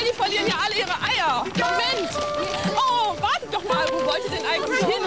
die verlieren ja alle ihre Eier. Moment. Oh, wartet doch mal. Wo wollt ihr denn eigentlich hin?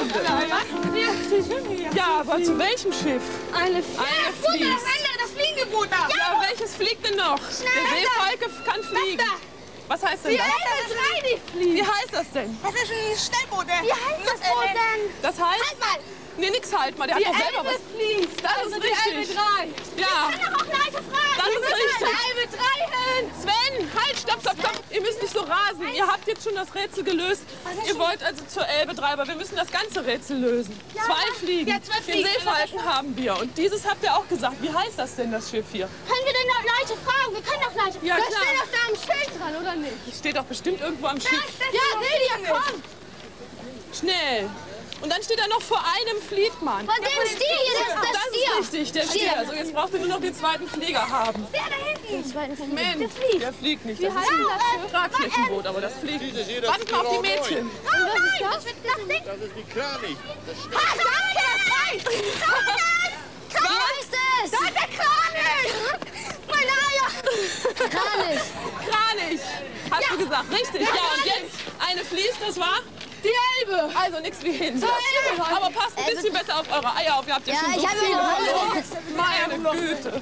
Ja, aber zu welchem Schiff? Eine Fließ. Das Fliegenboot da. Ja, welches fliegt denn noch? Der Seefalke kann fliegen. Was heißt denn das? Wie heißt das denn? Das ist ein Schnellboot. Wie heißt das Boot denn? Das heißt? Halt mal. Nee, nix halt mal. Der hat doch selber was. Fließt. Das ist richtig. Ja. Ich kann doch auch Leute fragen. Das ist richtig. Elbe 3 hin. Sven, halt, stopp. Ihr müsst nicht so rasen. Ihr habt jetzt schon das Rätsel gelöst. Ihr wollt also zur Elbe 3, aber wir müssen das ganze Rätsel lösen. Ja, 2 Fliegen. ja, 2 Fliegen. Den Seefalken haben wir. Und dieses habt ihr auch gesagt. Wie heißt das denn, das Schiff hier? Können wir denn noch Leute fragen? Wir können doch Leute fragen. Ja, Das klar. steht doch da am Schild dran, oder nicht? Das steht doch bestimmt irgendwo am Schiff. Ja, Silvia, komm. Schnell. Und dann steht da noch vor einem fliegt man. Von dem Stier hier, das ist Das ist richtig, der Stier. Also jetzt braucht ihr nur noch den zweiten Flieger haben. Der da hinten. Den zweiten Flieger. Mensch, der fliegt nicht. Das ist ein Tragflächenboot, aber das fliegt. Wartet mal auf die Mädchen. Was ist das? Das ist die Kranich. Danke, Wie heißt es? Da ist der Kranich. Meine Eier. Kranich. Hast du gesagt, richtig. Ja, und jetzt eine fließt, das war? Die Elbe. Also nichts wie hin. Aber passt ein bisschen besser auf eure Eier auf. Ihr habt ja schon so ich habe viele. ja Meine Güte.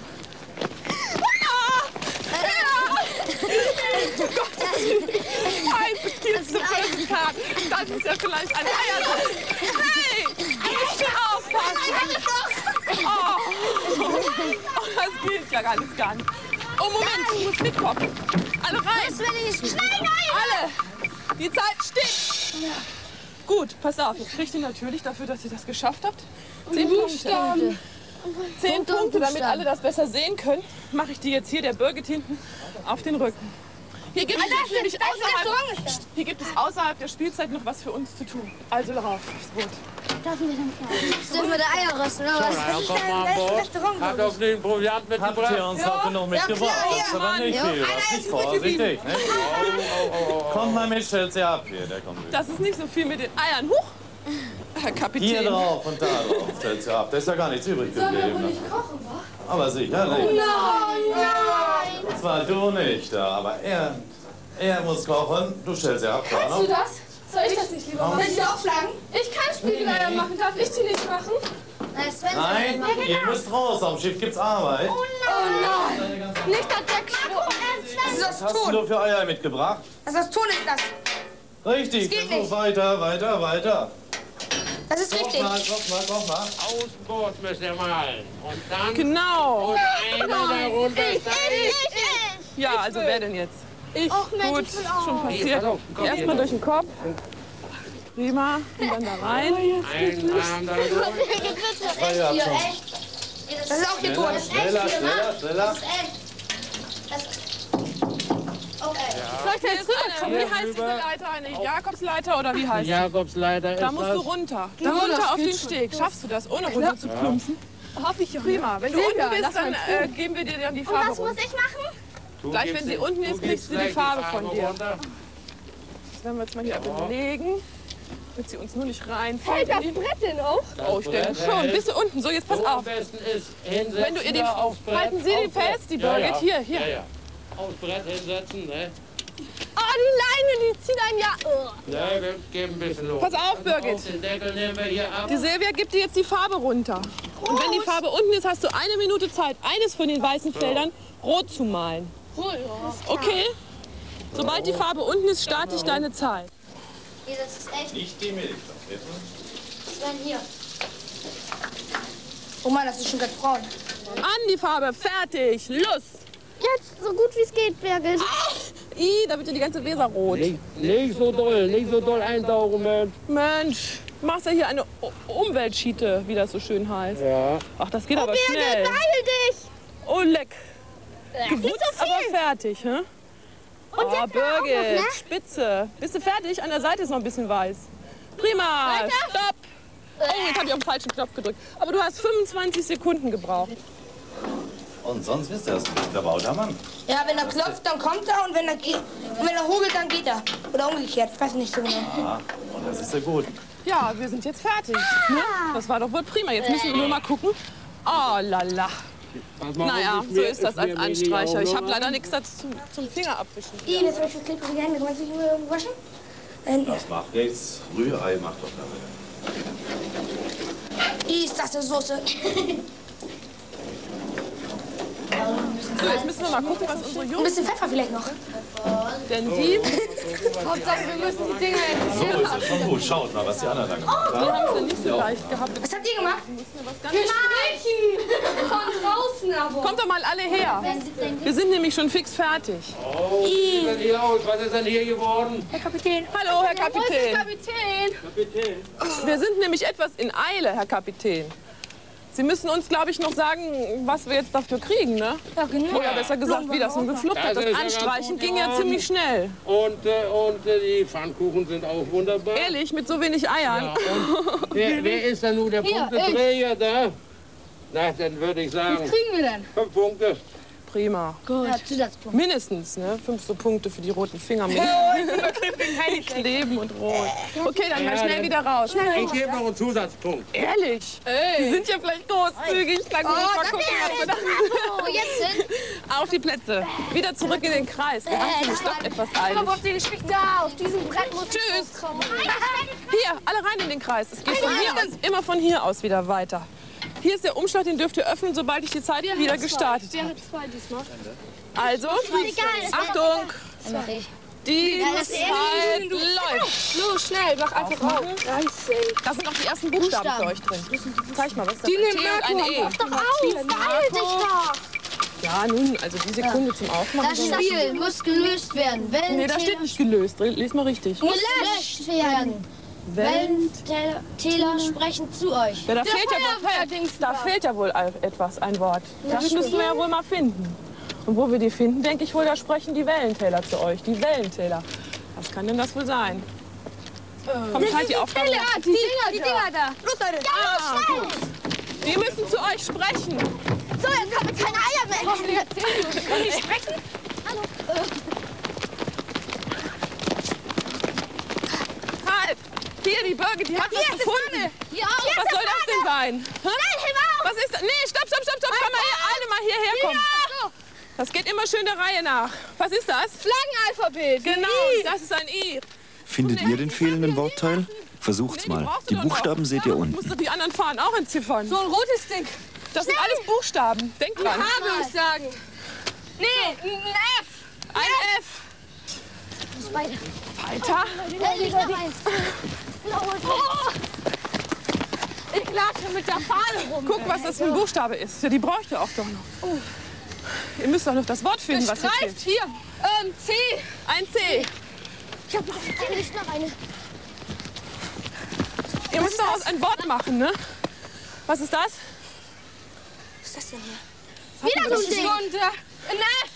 Ein Betriebs zum 5. Tag. Das ist ja vielleicht ein Eier. Hey, ihr müsst aufpassen. Oh, das geht ja alles gar nicht. Oh, Moment, ich muss mitkommen. Alle rein. Alle. Die Zeit steht. Gut, pass auf. Jetzt kriegt ihr natürlich dafür, dass ihr das geschafft habt, 10 Punkte. 10 Punkte, damit alle das besser sehen können, mache ich die jetzt hier, der Birgit hinten, auf den Rücken. Hier gibt es außerhalb der Spielzeit noch was für uns zu tun. Also darauf, aufs Boot. Dürfen wir da Eier rösten, oder was? Ja, komm mal an Bord. Hat doch den Proviant mitgebracht. Habt ihr uns heute noch mitgebracht? Aber nicht viel. Nicht vorsichtig. Ne? Kommt mal mit, stellt sie ab hier. Der kommt mit. Das ist nicht so viel mit den Eiern. Huch! Herr Kapitän. Hier drauf und da drauf stellt sie ab. Da ist ja gar nichts übrig geblieben. Sollen wir wohl nicht kochen, wa? Aber sicherlich. Nein. Zwar du nicht, aber er muss kochen. Du stellst sie ab. Kannst du das? Soll ich das nicht lieber machen? Soll ich auch schlagen? Ich kann Spiegeleier machen. Darf ich die nicht machen? Nein, ihr müsst raus. Am Schiff gibt's Arbeit. Oh nein. Nicht das Deck. Was hast du für Eier mitgebracht? Das ist Ton, ist das. Richtig, geht versuch nicht. weiter. Das ist richtig. Koch mal. Ausboot müsst ihr malen. Und dann... Genau. Und einer darunter steigt. Ja, also wer denn jetzt? Ich. Och Mensch, Gut, ich will auch. schon passiert. Erstmal durch den Kopf. Prima. Und dann da rein. Ein Arm da durch. Das ist auch hier Ton. Schneller. Soll ich da jetzt rüberkommen? Wie heißt diese Leiter? Eine Jakobsleiter oder wie heißt die? Jakobsleiter ist Da musst du das. runter. Da runter auf den Steg. Schaffst du das, ohne runter zu plumpsen? Hoffe ich. Prima. Wenn du unten bist, dann geben wir dir dann die Farbe Was muss runter. ich machen? Gleich, wenn sie unten ist, kriegst du die Farbe von dir. Runter. Das werden wir jetzt mal hier legen, damit sie uns nur nicht reinfällt. Hält das Brett denn auch? Oh, ich denke schon. Bist du unten? So, jetzt pass So am auf. besten ist hinsetzen. Wenn du ihr die, da aufs Brett. halten Sie den Aufs Brett. fest, die Birgit. Hier. Ja. Aufs Brett hinsetzen, ne? Oh, die Leine, die zieht einen ja... Ne, wir geben ein bisschen los. Pass auf, Birgit. Auf den Deckel nehmen wir hier ab. Die Silvia gibt dir jetzt die Farbe runter. Und wenn die Farbe unten ist, hast du 1 Minute Zeit, eines von den weißen Feldern rot zu malen. Okay? Sobald die Farbe unten ist, starte ich deine Zeit. Hier, das ist echt. Nicht die Milch. Sven, hier. Oh Mann, das ist schon ganz braun. An die Farbe, fertig, los! Jetzt so gut wie es geht, Birgit. Da wird ja die ganze Weser rot. Nicht so doll eintauchen, Mensch. Mensch, du machst ja hier eine Umweltschiete, wie das so schön heißt. Ja. Ach, das geht aber schnell. Beeil dich! Oh, leck. Gewutzt, aber fertig, hä? Und Oh, jetzt Birgit, ne? spitze. Bist du fertig? An der Seite ist noch ein bisschen weiß. Prima, stopp. Oh, jetzt habe ich auf den falschen Knopf gedrückt. Aber du hast 25 Sekunden gebraucht. Und sonst wisst ihr, das ist ein verbauter Mann. Ja, wenn er klopft, dann kommt er und wenn er hobelt, dann geht er. Oder umgekehrt, ich weiß nicht so genau. Ah, und das ist ja gut. Ja, wir sind jetzt fertig. Ne? Das war doch wohl prima. Jetzt müssen wir nur mal gucken. Oh, lala. Naja, so ist das als Anstreicher. Ich habe leider nichts dazu zum Finger abwischen. Jetzt habe ich für Klick die Hände. Kann man sich nur irgendwo waschen? Das macht nichts. Rührei macht doch damit. Ist das eine Soße? So, jetzt müssen wir mal gucken, was unsere Ein Jungs... bisschen Pfeffer vielleicht noch. Denn die Hauptsache, wir müssen die Dinger So ist es schon gut. Schaut mal, was die anderen da gemacht haben. haben es ja nicht so leicht gehabt. Was habt ihr gemacht? von draußen aber. Kommt doch mal alle her. Wir sind nämlich schon fix fertig. Oh, wie sieht denn hier aus? Was ist denn hier geworden? Herr Kapitän. Hallo, Herr Kapitän. Kapitän. Kapitän. Wir sind nämlich etwas in Eile, Herr Kapitän. Sie müssen uns, glaube ich, noch sagen, was wir jetzt dafür kriegen, ne? Ja, genau. Oder besser gesagt, wie das nun gefluppt hat. Das Anstreichen ging ja ziemlich schnell. Und die Pfannkuchen sind auch wunderbar. Ehrlich, mit so wenig Eiern. Ja, und wer ist denn nun der Punkteträger da? Na, dann würde ich sagen, Kriegen wir denn? 5 Punkte. Prima. Ja, Zusatzpunkt. Mindestens, ne? 5 so Punkte für die roten Finger mit. Kleben und rot. Okay, dann mal schnell wieder raus. Ich gebe noch einen Zusatzpunkt. Ehrlich? Die sind ja vielleicht großzügig. Na gut, mal gucken, was wir da... Wo jetzt hin? Auf die Plätze. Wieder zurück in den Kreis. Wir haben nämlich doch etwas eilig. Da, auf diesem Brett muss Tschüss. Hier, alle rein in den Kreis. Es geht von hier aus, immer von hier aus wieder weiter. Hier ist der Umschlag, den dürft ihr öffnen, sobald ich die Zeit wieder gestartet Der habe. hat 2 diesmal. Also, Achtung, Das mache ich. die das ist Zeit läuft. Los, schnell, mach einfach auf. Da sind auch die ersten Buchstaben für euch drin. Zeig mal, was da ist. nimmt T und ein E. Doch auf, beeil dich doch. Ja, nun, also die Sekunde zum Aufmachen. Das Spiel muss gelöst werden. Nee, da steht nicht gelöst. Lies mal richtig. Gelöscht werden. Wellentäler sprechen zu euch. Ja, da fehlt ja wohl etwas, ein Wort. Das müssen wir ja wohl mal finden. Und wo wir die finden, denke ich wohl, da sprechen die Wellentäler zu euch. Die Wellentäler. Was kann denn das wohl sein? Kommt halt die Aufgabe. Die Dinger da. Los, Leute. Gut. Die müssen zu euch sprechen. So, jetzt haben wir keine Eier mehr. Kann ich sprechen? Hallo. Halt! Hier, die Birgit, die hat was gefunden. Hier auch. Was soll das denn sein? Hä? Was ist das? Nee, stopp. Komm mal her, alle mal hierher kommen. Das geht immer schön der Reihe nach. Was ist das? Flaggenalphabet. Genau, das ist ein I. Findet ihr den fehlenden Wortteil? Versucht's mal. Die Buchstaben seht ihr unten. Musst du die anderen Fahnen auch entziffern. So ein rotes Ding. Das sind alles Buchstaben. Denk dran. H würde ich sagen. Nee, ein F. Ein F. Weiter. Weiter. Ich latsche mit der Fahne rum. Guck, was das für ein Buchstabe ist. Ja, die bräuchte ihr auch doch noch. Ihr müsst doch noch das Wort finden, was hier fehlt. Hier. C. Ein C. Ich hab noch eine. Ihr müsst daraus ein Wort machen, ne? Was ist das? Was ist das denn hier? Wieder so ein Ding. Ein F.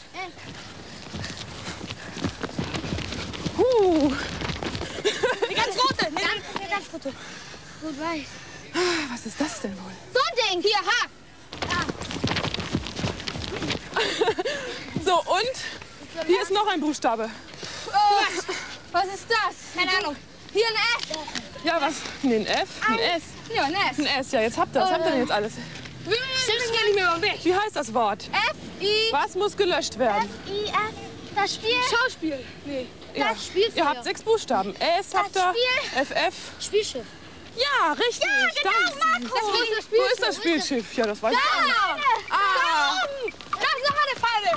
Die ganz rote. Nee, Die ganz rote. Gut weiß. Was ist das denn wohl? So ein Ding. Hier, H. So, und hier ist noch ein Buchstabe. Was ist das? keine Ahnung. Hier ein F. Ja, was? Nee, ein F? Ein S? Ja, ein F. Ein S, ja, jetzt habt ihr das. Habt ihr denn jetzt alles? Stimmt mir nicht mehr über den Weg. Wie heißt das Wort? F-I. Was muss gelöscht werden? I-F. Das Spiel. Schauspiel. Nee. Ja. Das Spiel. Ihr habt 6 Buchstaben. S habt ihr, FF. Spielschiff. Ja, richtig. Ja, genau, Marco. Wo ist das Spielschiff? Ja, das weiß ich auch nicht. Ah, Da ist noch eine Falle.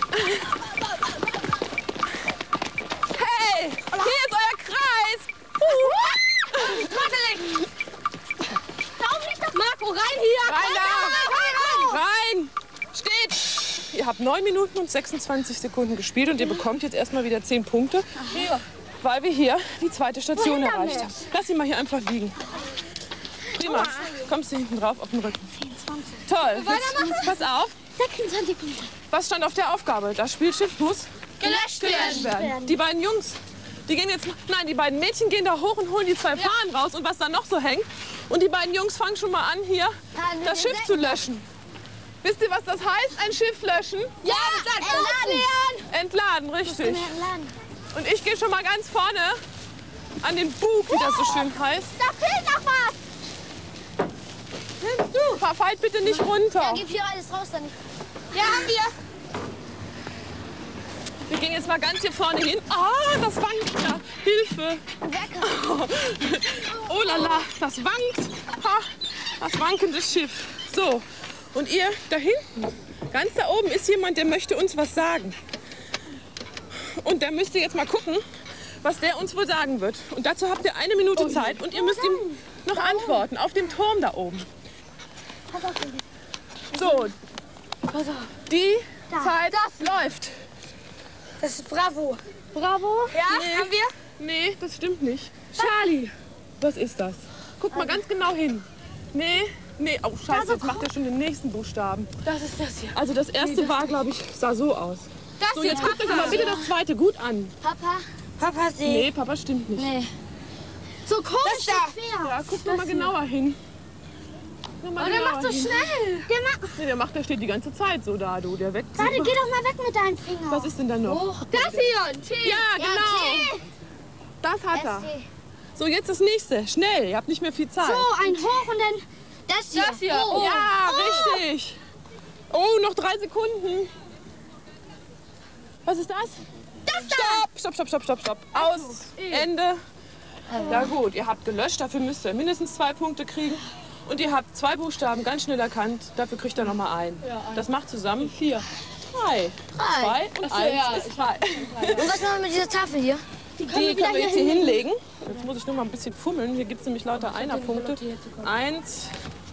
hey, hier ist euer Kreis. Trottelig. Marco, rein hier. Rein da. Rein. Steht. Ihr habt 9 Minuten und 26 Sekunden gespielt und ihr bekommt jetzt erstmal wieder 10 Punkte, weil wir hier die zweite Station erreicht haben. Lass sie mal hier einfach liegen. Prima. Kommst du hinten drauf auf den Rücken. 24. Toll. Jetzt, pass auf. 26 Punkte. Was stand auf der Aufgabe? Das Spielschiff muss Gelöscht werden. Die beiden Jungs, die gehen jetzt, nein, die beiden Mädchen gehen da hoch und holen die 2 Fahnen raus und was da noch so hängt. Und die beiden Jungs fangen schon mal an, hier das Schiff zu löschen. Wisst ihr, was das heißt, ein Schiff löschen? Ja, entladen. Entladen, richtig. Entladen. Und ich gehe schon mal ganz vorne an den Bug, wie das so schön heißt. Da fehlt noch was. Nimmst du? Fallt bitte nicht runter. Ja, gib hier alles raus, dann. Ja, haben wir. Wir gehen jetzt mal ganz hier vorne hin. Ah, das wankt ja. Hilfe. Oh lala, das wankt. Ha, das wankende Schiff. So, und ihr da hinten, ganz da oben ist jemand, der möchte uns was sagen. Und der müsst ihr jetzt mal gucken, was der uns wohl sagen wird. Und dazu habt ihr 1 Minute Zeit und ihr müsst ihm noch antworten. Auf dem Turm da oben. So, die Zeit läuft. Das ist Bravo. Bravo. Ja, Nee. haben wir? Nee, das stimmt nicht. Charlie. Was ist das? Guck mal ganz genau hin. Nee, nee. Oh, scheiße, jetzt macht er schon den nächsten Buchstaben. Das ist das hier. Also das erste war, glaube ich, sah so aus. Das So, hier, jetzt guckt euch mal bitte das zweite gut an. Papa. Papa See. Nee, Papa stimmt nicht. Nee. So Das komisch da. quer. Ja, guck noch mal genauer hin. Noch mal genauer hin. Schnell. Nee, der steht die ganze Zeit so da, du. Der weg. Warte, geh doch mal weg mit deinem Finger. Was ist denn da noch? Das hier. T. Ja, genau. Das hat er. So, jetzt das nächste. Schnell, ihr habt nicht mehr viel Zeit. So, ein Hoch und dann das hier. Das hier. Oh. Ja, richtig. Oh, noch 3 Sekunden. Was ist das? Stopp. Aus. Ende. Ja gut, ihr habt gelöscht, dafür müsst ihr mindestens 2 Punkte kriegen. Und ihr habt 2 Buchstaben ganz schnell erkannt, dafür kriegt ihr noch mal einen. Das macht zusammen 4. 3. 2 und 1 ist 3. Und was machen wir mit dieser Tafel hier? Die können wir jetzt hier hinlegen. Jetzt muss ich nur mal ein bisschen fummeln. Hier gibt es nämlich lauter Einer-Punkte. 1,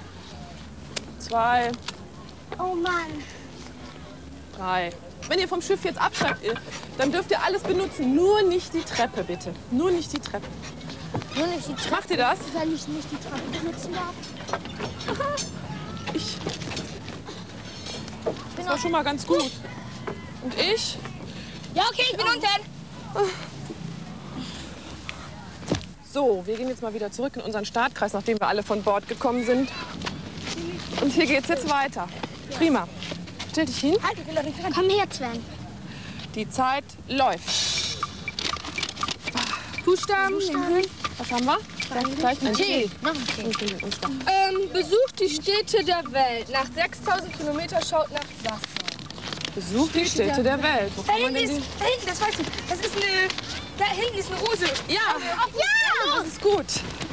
2, Oh Mann. 3. Wenn ihr vom Schiff jetzt absteigt, dann dürft ihr alles benutzen. Nur nicht die Treppe, bitte. Nur nicht die Treppe. Nur nicht die Treppe, Macht ihr das? wenn ich nicht die Treppe benutzen darf. Das war schon mal ganz gut. Und ich? Ja, okay, ich bin unten. So, wir gehen jetzt mal wieder zurück in unseren Startkreis, nachdem wir alle von Bord gekommen sind. Und hier geht's jetzt weiter. Prima. Stell dich hin. Halt, ich will doch nicht rein. Komm her, Sven. Die Zeit läuft. Buchstaben. Was haben wir? Gleich ein T. Noch ein T. Besucht die Städte der Welt. Nach 6000 Kilometern schaut nach Wasser. Besucht die Städte der Welt. Wo Da kann man hinten denn ist, da hinten, das weißt du, das ist eine, da hinten ist eine Rose. die? Ja, das ist gut.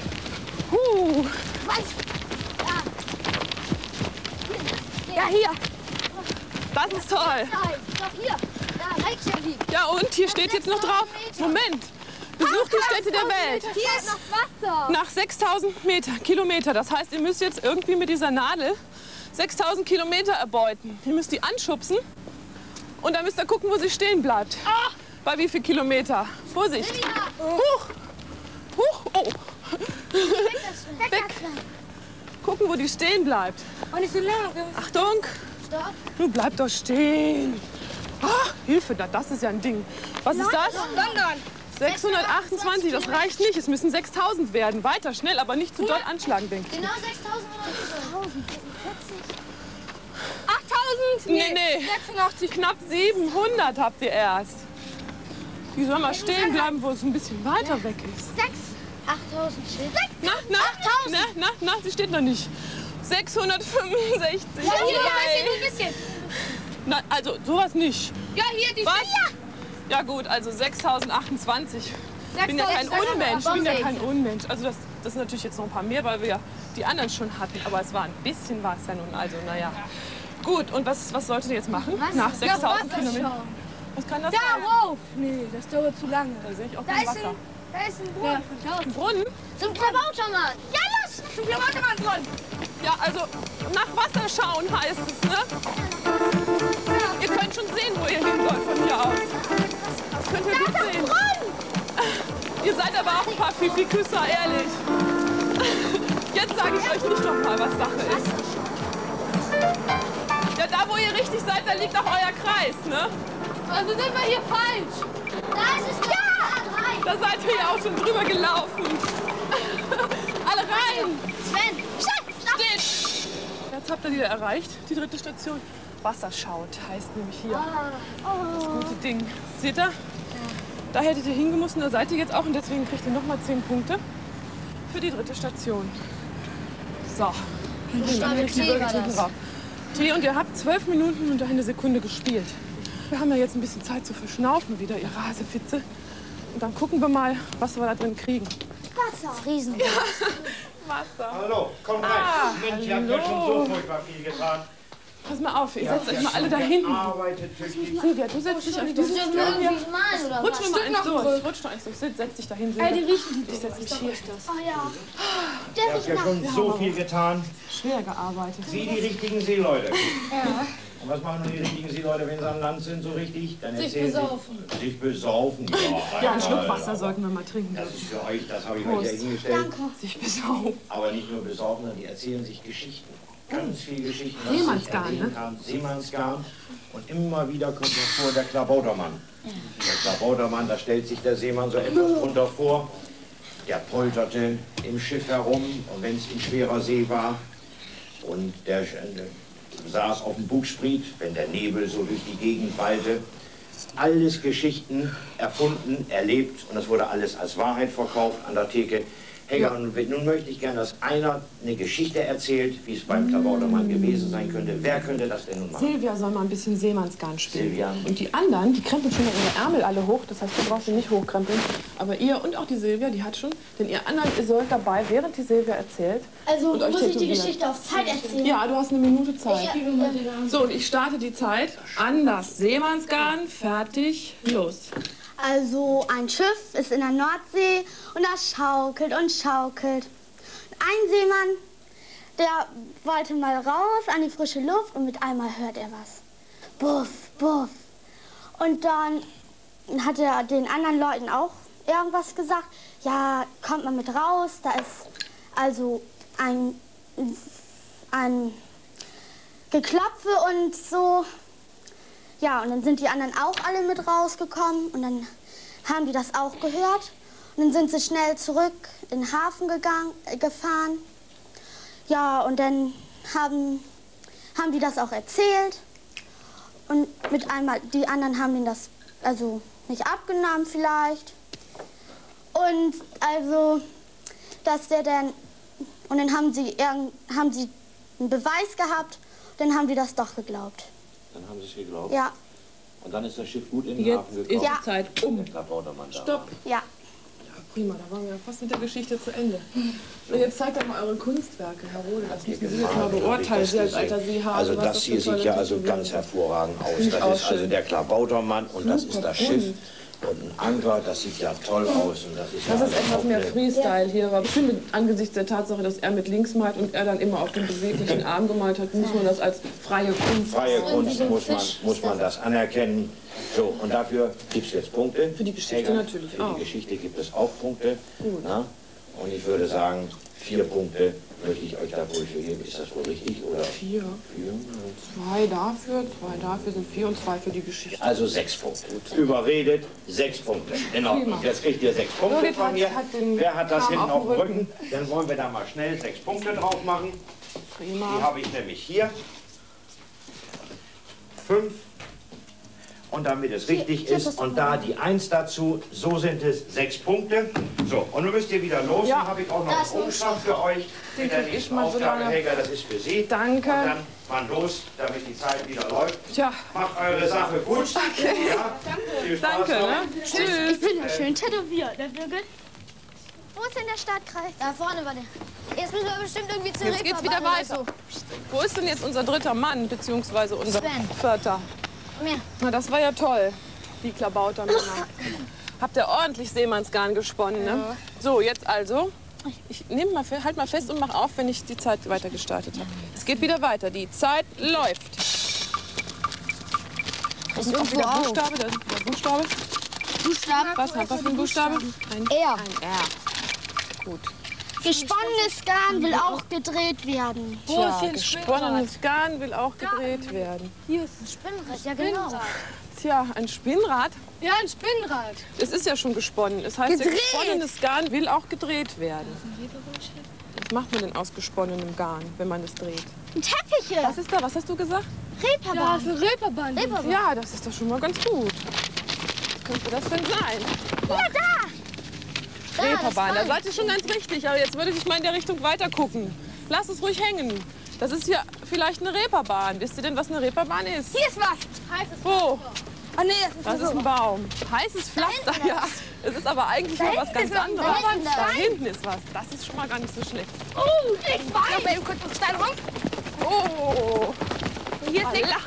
Ja, hier. Das ist toll. Doch hier. Da, Reykjavik. Ja, und hier steht jetzt noch drauf. Moment. Besucht die Städte der Welt. Hier ist noch Wasser. Nach 6000 Kilometer. Das heißt, ihr müsst jetzt irgendwie mit dieser Nadel 6000 Kilometer erbeuten. Ihr müsst die anschubsen und dann müsst ihr gucken, wo sie stehen bleibt. Bei wie viel Kilometer? Vorsicht. Huch. Huch. Oh. Weg. Gucken, wo die stehen bleibt. Und nicht so lang. Achtung. Stopp. Nun bleib doch stehen. Hilfe, das ist ja ein Ding. Was ist das? London. 628, das reicht nicht. Es müssen 6000 werden. Weiter, schnell, aber nicht zu doll anschlagen, denke ich. Genau 6000. 8000. Nee. 86. Knapp 700 habt ihr erst. Die soll mal stehen bleiben, wo es ein bisschen weiter weg ist. 8000 Schild. Na, sie steht noch nicht. 665. Ja, hier ein bisschen. Na, also sowas nicht. Ja, hier die Was? Städte. Ja gut, also 6028. Ich bin ja kein 6000. Unmensch. Also das sind natürlich jetzt noch ein paar mehr, weil wir ja die anderen schon hatten. Aber es war ein bisschen was ja nun. Also naja. Gut, und was solltet ihr jetzt machen? Nach 6000 Kilometern. Was kann das sein? Wow. Nee, das dauert zu lange. Da sehe ich auch Da kein ist Wasser. ein Brunnen. Ein Brunnen? Zum Klabautermann. Ja, los. Zum Klabautermann. Ja, also nach Wasser schauen heißt es, ne? Ihr könnt schon sehen, wo ihr hin sollt von hier aus. Das könnt ihr gut sehen. Ihr seid aber auch ein paar Fifi-Küsser, ehrlich. Jetzt sage ich euch nicht noch mal, was Sache ist. Ja, da wo ihr richtig seid, da liegt auch euer Kreis, ne? Also sind wir hier falsch. Da ist es. Ja. Da seid ihr ja auch schon drüber gelaufen. Alle rein! Sven. Stopp. Steht! Jetzt habt ihr die erreicht, die 3. Station. Wasserschaut heißt nämlich hier. Das gute Ding. Seht ihr? Da hättet ihr hingemusst und da seid ihr jetzt auch. Und deswegen kriegt ihr noch mal 10 Punkte für die 3. Station. So, Tee, und ihr habt 12 Minuten und 1 Sekunde gespielt. Wir haben ja jetzt ein bisschen Zeit zu verschnaufen wieder, ihr Rasefitze. Und dann gucken wir mal, was wir da drin kriegen. Wasser. Friesen. Ja. Wasser. Hallo, komm rein. Mensch, ihr habt ja schon so furchtbar viel getan. Pass mal auf, ihr setzt euch mal alle da hinten. Silvia, du setzt dich auf diesen Stuhl hier. Rutsch nur mal eins durch. Rutsch noch eins durch. Setz dich da hin, Silvia. Die riechen. Ich setz mich hier. Oh ja. Ihr habt ja schon so viel getan. Schwer gearbeitet. Sie die richtigen Seeleute. Ja. Und was machen nur die richtigen Seeleute, wenn sie an Land sind, so richtig? Dann Sich erzählen besaufen. Sie, sich besaufen. Ja, einen Schluck Wasser sollten wir mal trinken. Das ist für euch, das habe ich euch ja hingestellt. Danke. Sich besaufen. Aber nicht nur besaufen, sondern die erzählen sich Geschichten. Ganz viele Geschichten. was Seemannsgarn, sie erlebt haben. Seemannsgarn. Und immer wieder kommt noch vor der Klabautermann. Der Klabautermann, da stellt sich der Seemann so etwas drunter vor. Der polterte im Schiff herum, und wenn es in schwerer See war. Und der saß auf dem Bugspriet, wenn der Nebel so durch die Gegend wallte. Alles Geschichten erfunden, erlebt, und das wurde alles als Wahrheit verkauft an der Theke. Helga, und nun möchte ich gerne, dass einer eine Geschichte erzählt, wie es beim Klabautermann gewesen sein könnte. Wer könnte das denn nun machen? Silvia soll mal ein bisschen Seemannsgarn spielen. Silvia. Und die anderen, die krempeln schon mal ihre Ärmel alle hoch. Das heißt, du brauchst sie nicht hochkrempeln. Aber ihr und auch die Silvia, die hat schon. Denn ihr anderen, ihr sollt dabei, während die Silvia erzählt. Also und euch muss ich die tätowieren. Geschichte auf Zeit erzählen? Ja, du hast 1 Minute Zeit. So, und ich starte die Zeit. Anders. Seemannsgarn, fertig, los. Also ein Schiff ist in der Nordsee und das schaukelt und schaukelt. Ein Seemann, der wollte mal raus an die frische Luft und mit einmal hört er was. Buff, buff. Und dann hat er den anderen Leuten auch irgendwas gesagt. Ja, kommt mal mit raus, da ist also ein Geklopfe und so. Ja, und dann sind die anderen auch alle mit rausgekommen und dann haben die das auch gehört. Und dann sind sie schnell zurück in den Hafen gefahren. Ja, und dann haben die das auch erzählt. Und mit einmal, die anderen haben ihnen das also nicht abgenommen vielleicht. Und also, dass der dann, und dann haben sie einen Beweis gehabt, dann haben die das doch geglaubt. Dann haben sie es geglaubt. Ja. Und dann ist das Schiff gut in den Jetzt Hafen gekommen. ist die Ja. Zeit um. Der Klabautermann da Stopp. war. Ja. Prima, da waren wir ja fast mit der Geschichte zu Ende. Und jetzt zeigt doch mal eure Kunstwerke, Herr Rode. Das müssen Sie jetzt mal beurteilen, Sie als alter Seehase. Also was das hier für tolle sieht ja also Tätowierungen ganz sind. hervorragend aus. Finde ich auch Das ist also schön. der Klabautermann und das ist Super das Kunst. Schiff. Und ein Anker, das sieht ja toll aus. Und das ist, Das ja ist also etwas auch mehr eine- Freestyle hier. Aber bestimmt angesichts der Tatsache, dass er mit links malt und er dann immer auf den beweglichen Arm gemalt hat, muss man das als freie Kunst. freie Kunst muss man das anerkennen. So, und dafür gibt es jetzt Punkte. Für die Geschichte Helga, natürlich für auch. die Geschichte gibt es auch Punkte. Na? Und ich würde sagen, 4 Punkte möchte ich euch da wohl für geben. Ist das wohl richtig? Oder 4. 2 dafür sind 4 und 2 für die Geschichte. Also 6 Punkte. Überredet, 6 Punkte. In Ordnung. Jetzt kriegt ihr 6 Punkte Birgit von mir. hat den Wer hat das Arm hinten auf auf dem dem Rücken? Dann wollen wir da mal schnell 6 Punkte drauf machen. Die Prima. habe ich nämlich hier. 5. Und damit es richtig ist, und da die 1 dazu, so sind es 6 Punkte. So, und nun müsst ihr wieder los. Ja. Dann habe ich auch noch einen Umschlag für euch. Den Mit der krieg ich nächsten mal so Aufgabe, lange. Helga, das ist für Sie. Danke. Und dann mal los, damit die Zeit wieder läuft. Tja, Macht eure Sache gut. Okay. Ja? Viel Spaß danke. noch. Ne? Tschüss. Ich bin ja schön tätowiert, der Birgit. Wo ist denn der Startkreis? Da vorne war der. Jetzt müssen wir bestimmt irgendwie zur Jetzt geht's wieder Reeperbahn weiter. oder so. Wo ist denn jetzt unser 3. Mann, beziehungsweise unser Sven. 4.? Komm her. Na, das war ja toll, die Klabautermänner. Habt ihr ordentlich Seemannsgarn gesponnen, ne? So, jetzt also. Ich nehme mal, halt mal fest und mach auf, wenn ich die Zeit weiter gestartet habe. Es geht wieder weiter. Die Zeit läuft. Das ist irgendwie der Buchstabe. Der Buchstabe. Buchstaben. Was für ein Buchstabe? Ein R. Ein R. Gut. Gesponnenes Garn will auch gedreht werden. Tja, gesponnenes Garn will auch gedreht werden. Hier ist ein Spinnrad, ja genau. Tja, ein Spinnrad. Ja, ein Spinnrad. Es ist ja schon gesponnen. Es heißt, ja, Gedreht. gesponnenes Garn will auch gedreht werden. Was macht man denn aus gesponnenem Garn, wenn man es dreht? Teppiche. Was ist da? Was hast du gesagt? Reeperbahn. Ja, Reeperbahn. Reeperbahn. Ja, das ist doch schon mal ganz gut. Was könnte das denn sein? Ja, da. Reeperbahn, da seid ihr schon ganz richtig. Aber jetzt würde ich mal in der Richtung weiter gucken. Lass es ruhig hängen. Das ist hier vielleicht eine Reeperbahn. Wisst ihr denn, was eine Reeperbahn ist? Hier ist was. Wo? Oh nee, Das ist ein Baum. Heißes Pflaster, ja. Es ist aber eigentlich noch was ganz anderes. Da hinten ist was. Das ist schon mal gar nicht so schlecht. Oh, ich weiß. Mal eben kurz auf Stein rum. Oh. Hier ist nichts.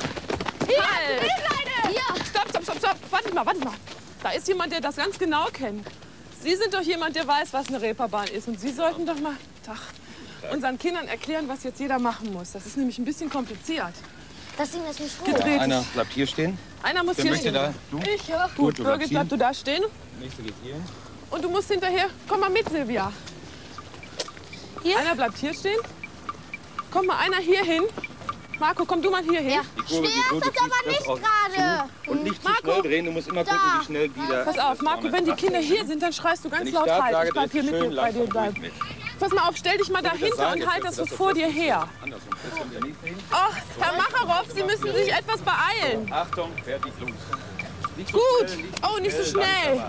Halt. Hier. Stopp. Warte mal. Da ist jemand, der das ganz genau kennt. Sie sind doch jemand, der weiß, was eine Reeperbahn ist. Und Sie sollten doch mal unseren Kindern erklären, was jetzt jeder machen muss. Das ist nämlich ein bisschen kompliziert. Das Ding ist nicht hoch. Gedreht. Einer bleibt hier stehen. Einer muss Wer hier möchte stehen. da? Du? Ich, ja. Gut, du Birgit, bleibst bleib du da stehen. Nächste geht hier hin. Und du musst hinterher... Komm mal mit, Silvia. Hier? Einer bleibt hier stehen. Komm mal einer hier hin. Marco, komm du mal hier hin. Die Kurve geht so, du das aber ziehst das nicht auch gerade. zu und nicht zu Marco. schnell drehen. Du musst immer gucken, wie schnell wieder... Pass auf, Marco, wenn die Kinder hier sind, dann schreist du Wenn ganz ich laut Start halt. sage, Ich bleib hier drehst du mit schön bei dir langsam bleiben. ruhig mit. Pass mal auf, stell dich mal dahinter und halt das so vor dir her. Andersrum, bisschen wieder nicht drehen. Ach, Herr Macharow, Sie müssen sich etwas beeilen. Achtung, fertig, los. Nicht so Gut. schnell, nicht Oh, nicht so schnell.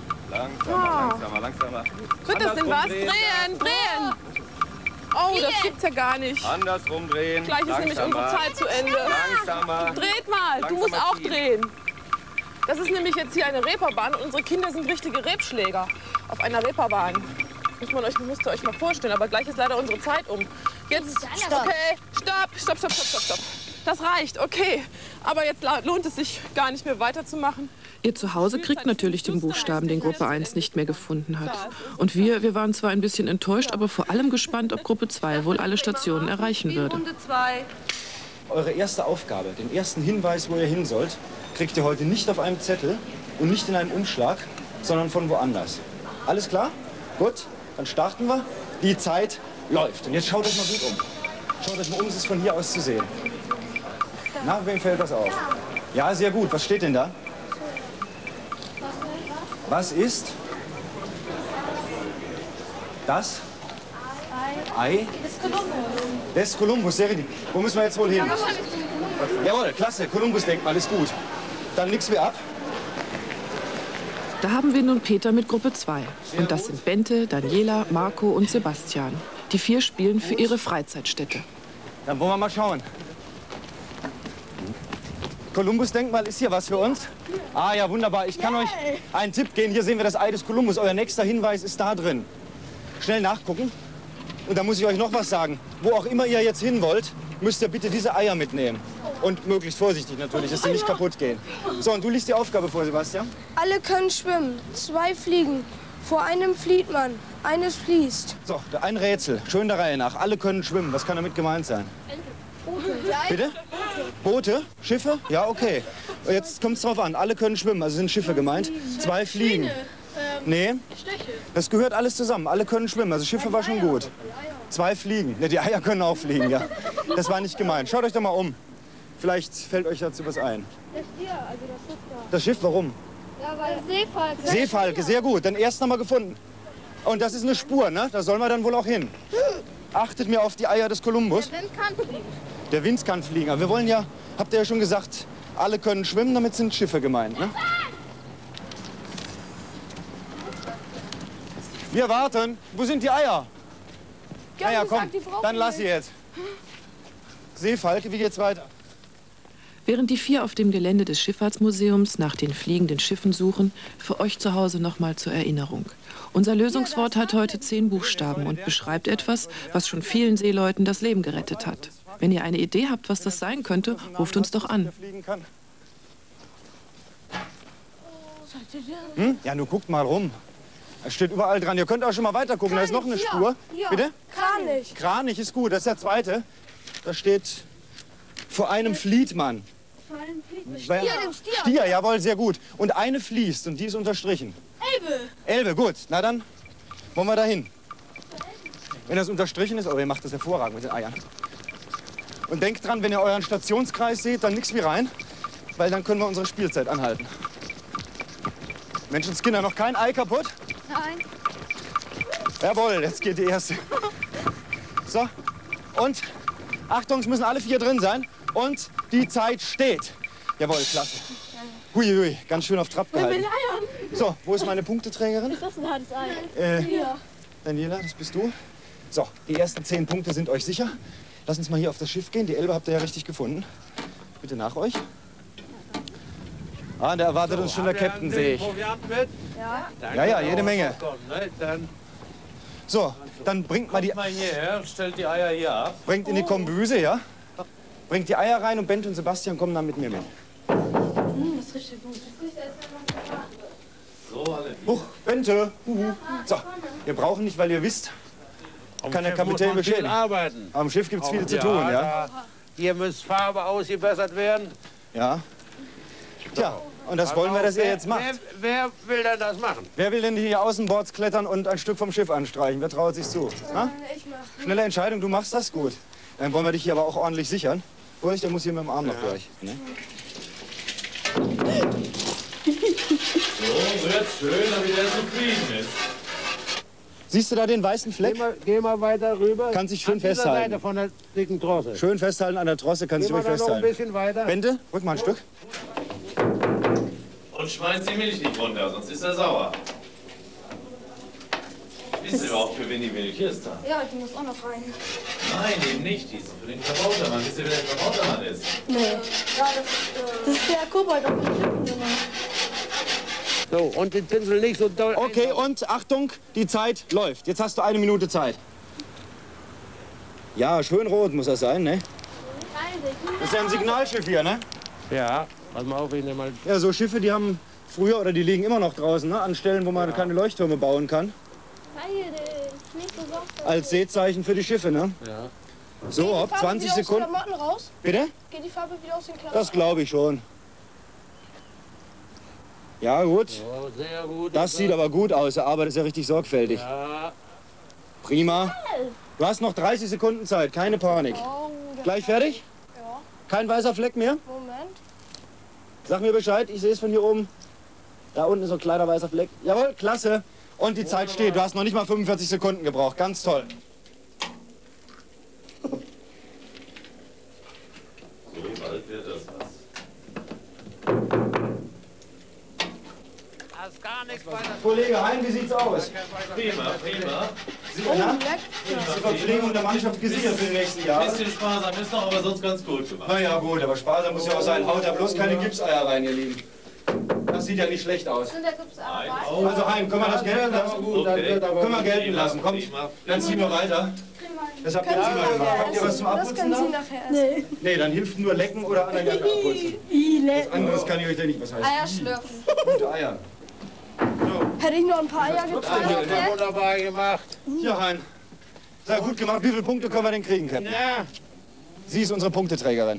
Langsamer. Wird das denn was? Andersrum Drehen. Oh, das gibt's ja gar nicht. Andersrum drehen. Gleich ist nämlich unsere Zeit zu Ende. Langsamer. Dreht mal, du musst auch drehen. Das ist nämlich jetzt hier eine Reeperbahn und unsere Kinder sind richtige Rebschläger auf einer Reeperbahn. Müsst ihr euch mal vorstellen, aber gleich ist leider unsere Zeit um. Jetzt, okay, stopp. Das reicht, okay. Aber jetzt lohnt es sich gar nicht mehr weiterzumachen. Ihr Zuhause kriegt natürlich den Buchstaben, den Gruppe 1 nicht mehr gefunden hat. Und wir waren zwar ein bisschen enttäuscht, aber vor allem gespannt, ob Gruppe 2 wohl alle Stationen erreichen würde. Runde 2. Eure erste Aufgabe, den ersten Hinweis, wo ihr hin sollt, kriegt ihr heute nicht auf einem Zettel und nicht in einem Umschlag, sondern von woanders. Alles klar? Gut, dann starten wir. Die Zeit läuft. Und jetzt schaut euch mal gut um. Schaut euch mal um, es ist von hier aus zu sehen. Na, wem fällt das auf? Ja, sehr gut. Was steht denn da? Was ist das Ei des Kolumbus? Sehr richtig. Wo müssen wir jetzt wohl hin? Jawohl, klasse. Kolumbus-Denkmal ist gut. Dann nix mehr ab. Da haben wir nun Peter mit Gruppe 2. Und das sind Bente, Daniela, Marco und Sebastian. Die 4 spielen für ihre Freizeitstätte. Dann wollen wir mal schauen. Kolumbus-Denkmal ist hier was für uns? Ah ja, wunderbar. Ich kann euch einen Tipp geben. Hier sehen wir das Ei des Kolumbus. Euer nächster Hinweis ist da drin. Schnell nachgucken. Und da muss ich euch noch was sagen. Wo auch immer ihr jetzt hin wollt, müsst ihr bitte diese Eier mitnehmen. Und möglichst vorsichtig natürlich, dass sie nicht kaputt gehen. So, und du liest die Aufgabe vor, Sebastian. Alle können schwimmen. 2 fliegen. Vor einem flieht man. Eines fließt. So, ein Rätsel. Schön der Reihe nach. Alle können schwimmen. Was kann damit gemeint sein? Bitte? Boote? Schiffe? Ja, okay. Jetzt kommt es drauf an. Alle können schwimmen, also sind Schiffe gemeint. 2 fliegen. Nee, das gehört alles zusammen. Alle können schwimmen, also Schiffe war schon gut. 2 fliegen. Ja, die Eier können auch fliegen, ja. Das war nicht gemeint. Schaut euch doch mal um. Vielleicht fällt euch dazu was ein. Das Tier, also das Schiff da. Das Schiff, warum? Ja, weil Seefalke. Seefalke, sehr gut. Dann erst noch mal gefunden. Und das ist eine Spur, ne? Da sollen wir dann wohl auch hin. Achtet mir auf die Eier des Kolumbus. Der Wind kann fliegen. Der Wind kann fliegen. Aber wir wollen ja, habt ihr ja schon gesagt, alle können schwimmen, damit sind Schiffe gemeint, ne? Wir warten. Wo sind die Eier? Naja, komm, dann lass sie jetzt. Seefalke, wie geht's weiter? Während die 4 auf dem Gelände des Schifffahrtsmuseums nach den fliegenden Schiffen suchen, für euch zu Hause noch mal zur Erinnerung. Unser Lösungswort hat heute 10 Buchstaben und beschreibt etwas, was schon vielen Seeleuten das Leben gerettet hat. Wenn ihr eine Idee habt, was das sein könnte, ruft uns doch an. Ja, nun guckt mal rum. Es steht überall dran. Ihr könnt auch schon mal weiter gucken. Da ist noch eine Spur. Bitte? Kranich. Kranich ist gut. Das ist der zweite. Da steht vor einem flieht man. Stier, jawohl, sehr gut. Und eine fließt und die ist unterstrichen. Elbe. Elbe, gut. Na dann wollen wir da hin. Wenn das unterstrichen ist, aber ihr macht das hervorragend mit den Eiern. Und denkt dran, wenn ihr euren Stationskreis seht, dann nichts wie rein, weil dann können wir unsere Spielzeit anhalten. Menschenskinder, noch kein Ei kaputt? Nein. Jawohl, jetzt geht die erste. So, und Achtung, es müssen alle 4 drin sein. Und die Zeit steht. Jawohl, klasse. Huiui, ganz schön auf Trab gehalten. So, wo ist meine Punkteträgerin? Ist das ein hartes Ei? Daniela, das bist du. So, die ersten 10 Punkte sind euch sicher. Lass uns mal hier auf das Schiff gehen. Die Elbe habt ihr ja richtig gefunden. Bitte nach euch. Ah, da erwartet uns schon der Captain, sehe ich. Ja, jede Menge. So, dann bringt mal die... Mal hierher, stellt die Eier hier ab. Bringt in die Kombüse, ja? Bringt die Eier rein und Bent und Sebastian kommen dann mit mir mit. Das riecht gut. So, alle. Huch, Bente. So, wir brauchen nicht, weil ihr wisst, kann der Kapitän beschädigen. Arbeiten. Am Schiff gibt's viel zu tun, ja? Hier muss Farbe ausgebessert werden. Ja. Tja, und das wollen wir, dass ihr jetzt macht. Wer will denn das machen? Wer will denn hier außenbords klettern und ein Stück vom Schiff anstreichen? Wer traut sich zu? Ha? Schnelle Entscheidung, du machst das gut. Dann wollen wir dich hier aber auch ordentlich sichern. Ruhig, der muss hier mit dem Arm noch durch. Ne? So, wird schön, damit er zufrieden ist. Siehst du da den weißen Fleck? Geh mal weiter rüber. Kann sich schön an dieser festhalten. Seite von der dicken Trosse. Schön festhalten an der Trosse, kannst du Geh ruhig mal da noch ein festhalten. bisschen weiter. Bente, rück mal ein Stück. Und schmeißt die Milch nicht runter, sonst ist er sauer. Wisst ihr überhaupt, für wen die Milch ist? Da? Ja, die muss auch noch rein. Nein, eben nicht. Die ist für den Klabautermann. Wisst ihr, wer der Klabautermann ist? Nee. Ja, das ist der Kobold auf dem Schiff. So, und den Pinsel nicht so doll. Okay, und Achtung, die Zeit läuft. Jetzt hast du 1 Minute Zeit. Ja, schön rot muss das sein, ne? Das ist ja ein Signalschiff hier, ne? Ja, pass mal auf, ich nehme mal. Ja, so Schiffe, die haben früher, oder die liegen immer noch draußen, ne? An Stellen, wo man keine Leuchttürme bauen kann. Als Seezeichen für die Schiffe, ne? Ja. So, hopp, 20 Sekunden. Klamotten raus? Bitte? Geht die Farbe wieder aus den Klamotten? Das glaube ich schon. Ja, gut. Oh, sehr gut. Das sieht aber gut aus. Er arbeitet ja richtig sorgfältig. Ja. Prima. Du hast noch 30 Sekunden Zeit. Keine Panik. Gleich fertig? Ja. Kein weißer Fleck mehr? Moment. Sag mir Bescheid. Ich sehe es von hier oben. Da unten ist so ein kleiner weißer Fleck. Jawohl, klasse. Und die Zeit steht. Du hast noch nicht mal 45 Sekunden gebraucht. Ganz toll. So bald wird das was. Das ist gar nichts weiter. Kollege Hein, wie sieht's aus? Prima, prima. Die Verpflegung der Mannschaft gesichert für die nächsten Jahre. Bisschen sparsam ist noch, aber sonst ganz gut gemacht. Na ja, gut, aber sparsam muss ja auch sein. Haut da bloß keine Gipseier rein, ihr Lieben. Das sieht ja nicht schlecht aus. Also Hein, können wir das gelten lassen? Okay. Können wir gelten lassen. Kommt, dann ziehen wir weiter. Das habt ihr jetzt immer gemacht. Habt ihr was zum Abputzen da? Nee. Nee, dann hilft nur lecken oder an der Jacke abputzen. Was anderes kann ich euch da nicht. Was heißt? Eier schlürfen. Gute Eier. Hätte ich nur ein paar Eier getragen. Wunderbar gemacht. Hier, Hein. Sehr gut gemacht. Wie viele Punkte können wir denn kriegen, Captain? Ja. Sie ist unsere Punkteträgerin.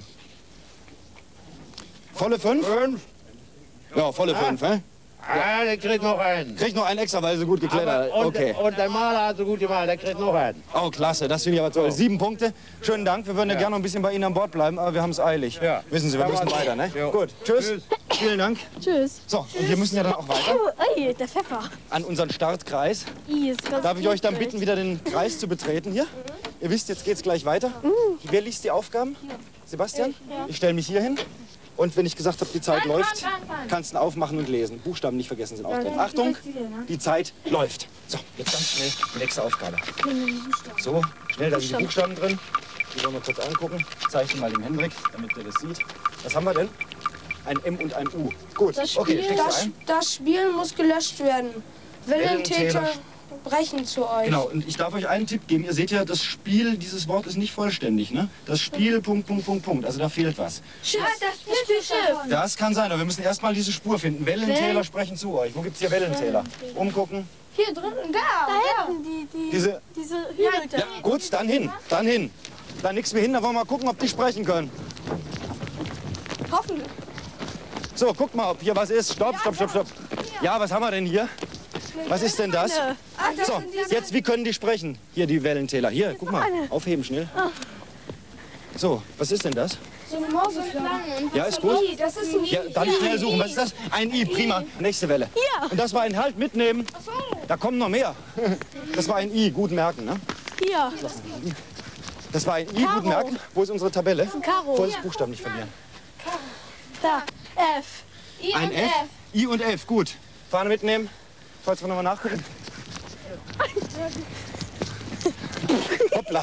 Volle 5? 5. Ja, volle 5, hä? Ah, der kriegt noch einen. Kriegt noch einen extra, weil sie gut geklettert hat. Okay. Und der Maler hat so gut gemalt, der kriegt noch einen. Oh, klasse, das finde ich aber toll. 7 Punkte. Schönen Dank. Wir würden ja gerne noch ein bisschen bei Ihnen an Bord bleiben, aber wir haben es eilig. Ja. Wissen Sie, wir müssen weiter, ne? Jo. Gut, tschüss. Vielen Dank. Tschüss. So, und wir müssen ja dann auch weiter Ey, der Pfeffer. an unseren Startkreis. Darf ich euch dann bitten, wieder den Kreis zu betreten hier? Ihr wisst, jetzt geht's gleich weiter. Wer liest die Aufgaben? Sebastian? Ich stelle mich hier hin. Und wenn ich gesagt habe, die Zeit läuft, kannst du ihn aufmachen und lesen. Buchstaben nicht vergessen sind auch drin. Achtung, die Zeit läuft. So, jetzt ganz schnell die nächste Aufgabe. So, schnell, da sind die Buchstaben drin. Die wollen wir kurz angucken. Zeichne mal dem Hendrik, damit der das sieht. Was haben wir denn? Ein M und ein U. Gut, okay, steckst du ein. Das Spiel muss gelöscht werden. Wellentäter brechen zu euch. Genau, und ich darf euch einen Tipp geben. Ihr seht ja, das Spiel, dieses Wort ist nicht vollständig, ne? Das Spiel, Punkt, Punkt, Punkt, Punkt. Also da fehlt was. Schiff, das Spielschiff. Das kann sein, aber wir müssen erstmal diese Spur finden. Wellentäler sprechen zu euch. Wo gibt's hier Wellentäler? Umgucken. Hier drin, da hinten, Diese Hügel da. Ja, gut, dann hin, dann hin. Dann nix mehr hin, dann wollen wir mal gucken, ob die sprechen können. Hoffentlich. So, guck mal, ob hier was ist. Stopp, stopp, stopp, stopp. Ja, was haben wir denn hier? Was ist denn das? So, jetzt, wie können die sprechen? Hier, die Wellentäler. Hier, guck mal, aufheben schnell. So, was ist denn das? So eine Mauseflamme. Ja, ist gut. Das ist ein Ja, dann schnell suchen. Was ist das? Ein I, prima. Nächste Welle. Hier. Und das war ein Halt, mitnehmen. Da kommen noch mehr. Das war ein I, gut merken, ne? Hier. Das war ein I, gut merken. Wo ist unsere Tabelle? Karo. Volles Buchstaben nicht verlieren. Da. F. Ein F. I und F, gut. Fahne mitnehmen. Falls wir nochmal nachgucken. Hoppla.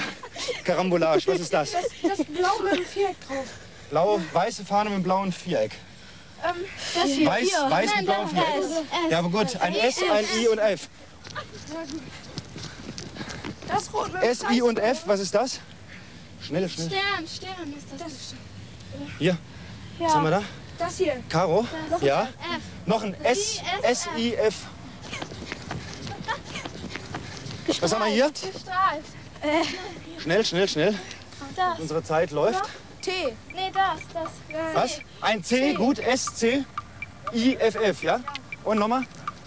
Karambolage, was ist das? Das Blau mit dem Viereck drauf. Blaue, weiße Fahne mit einem blauen Viereck. Das hier. Weiß mit blauem Viereck. Ja, aber gut, ein S, ein I und F. Das Rot mit dem S, I und F, was ist das? Schnell, schnell. Stern ist das. Hier, was haben wir da? Das hier. Karo? Ja. F. Noch ein S, S, I, F. Was haben wir hier? Gestrahlt. Schnell, schnell, schnell. Das. Unsere Zeit läuft. T. Nee, das. Was? Ein C, gut. S, C, I, F, F, ja? Und nochmal?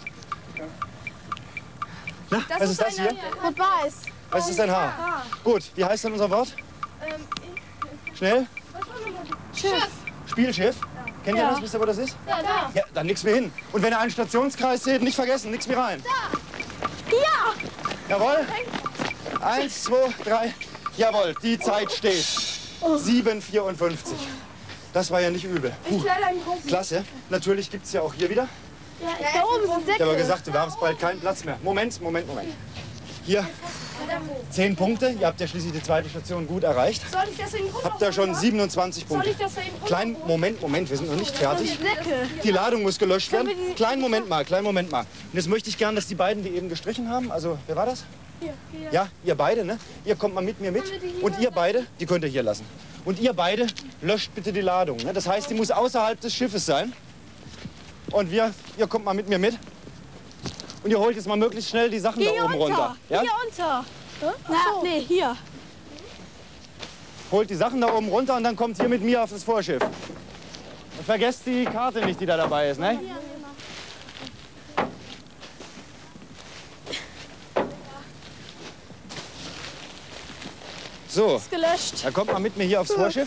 Na, was ist das hier? Rot-Weiß. Was ist ein H? Gut, wie heißt denn unser Wort? Schnell? Schiff. Spielschiff? Kennt ihr das? Wisst ihr, wo das ist? Ja, da. Ja, dann nichts mehr hin. Und wenn ihr einen Stationskreis seht, nicht vergessen, nichts mehr rein. Ja. Jawohl. 1, 2, 3. Jawohl, die Zeit steht. 7,54. Das war ja nicht übel. Ich leider einen Haufen. Klasse. Natürlich gibt es ja auch hier wieder. Ja, da oben sind Ich Säcke. habe aber gesagt, du hast bald keinen Platz mehr. Moment. Hier 10 Punkte. Ihr habt ja schließlich die zweite Station gut erreicht. Soll ich das in den Grund Habt ihr schon 27 Punkte. Soll ich das in den Grund Kleinen Moment, wir sind noch nicht fertig. Säcke. Die Ladung muss gelöscht werden. Kleinen Moment mal. Und jetzt möchte ich gern, dass die beiden, die eben gestrichen haben, also wer war das? Hier. Ja, ihr beide, ne? Ihr kommt mal mit mir mit. Und ihr beide, die könnt ihr hier lassen. Und ihr beide löscht bitte die Ladung. Ne? Das heißt, die muss außerhalb des Schiffes sein. Und ihr kommt mal mit mir mit. Und ihr holt jetzt mal möglichst schnell die Sachen da oben runter. Ja? Hier unter. Nee, hier. Holt die Sachen da oben runter und dann kommt hier mit mir auf das Vorschiff. Und vergesst die Karte nicht, die da dabei ist, ne? So, Ist gelöscht. dann kommt mal mit mir hier aufs Vorschiff.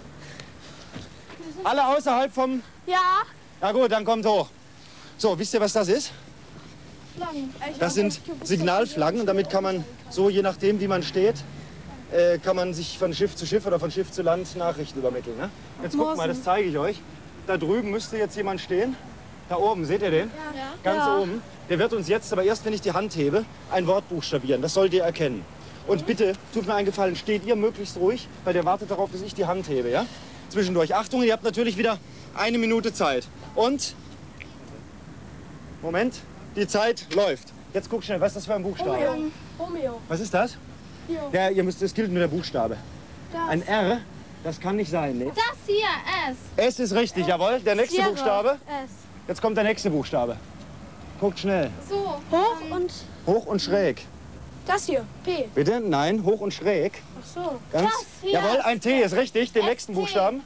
Alle außerhalb vom... Ja. Na gut, dann kommt hoch. So, wisst ihr, was das ist? Das sind Signalflaggen und damit kann man so, je nachdem wie man steht, kann man sich von Schiff zu Schiff oder von Schiff zu Land Nachrichten übermitteln. Ne? Jetzt guckt mal, das zeige ich euch. Da drüben müsste jetzt jemand stehen. Da oben, seht ihr den? Ja. Ganz oben. Der wird uns jetzt, aber erst wenn ich die Hand hebe, ein Wort buchstabieren. Das sollt ihr erkennen. Und bitte, tut mir einen Gefallen, steht ihr möglichst ruhig, weil der wartet darauf, dass ich die Hand hebe. Ja? Zwischendurch. Achtung, ihr habt natürlich wieder 1 Minute Zeit. Und, Moment, die Zeit läuft. Jetzt guck schnell, was ist das für ein Buchstabe? Romeo. Was ist das? Ja, das gilt nur der Buchstabe. Ein R, das kann nicht sein. Nee. Das hier, S. S ist richtig, jawohl. Der nächste Sierra. Buchstabe. S. Jetzt kommt der nächste Buchstabe. Guckt schnell. So. Hoch und... Hoch und schräg. Das hier, P. Bitte? Nein, hoch und schräg. Ach so. Ganz. Das hier. Jawohl, ein T ist richtig. Den nächsten Buchstaben.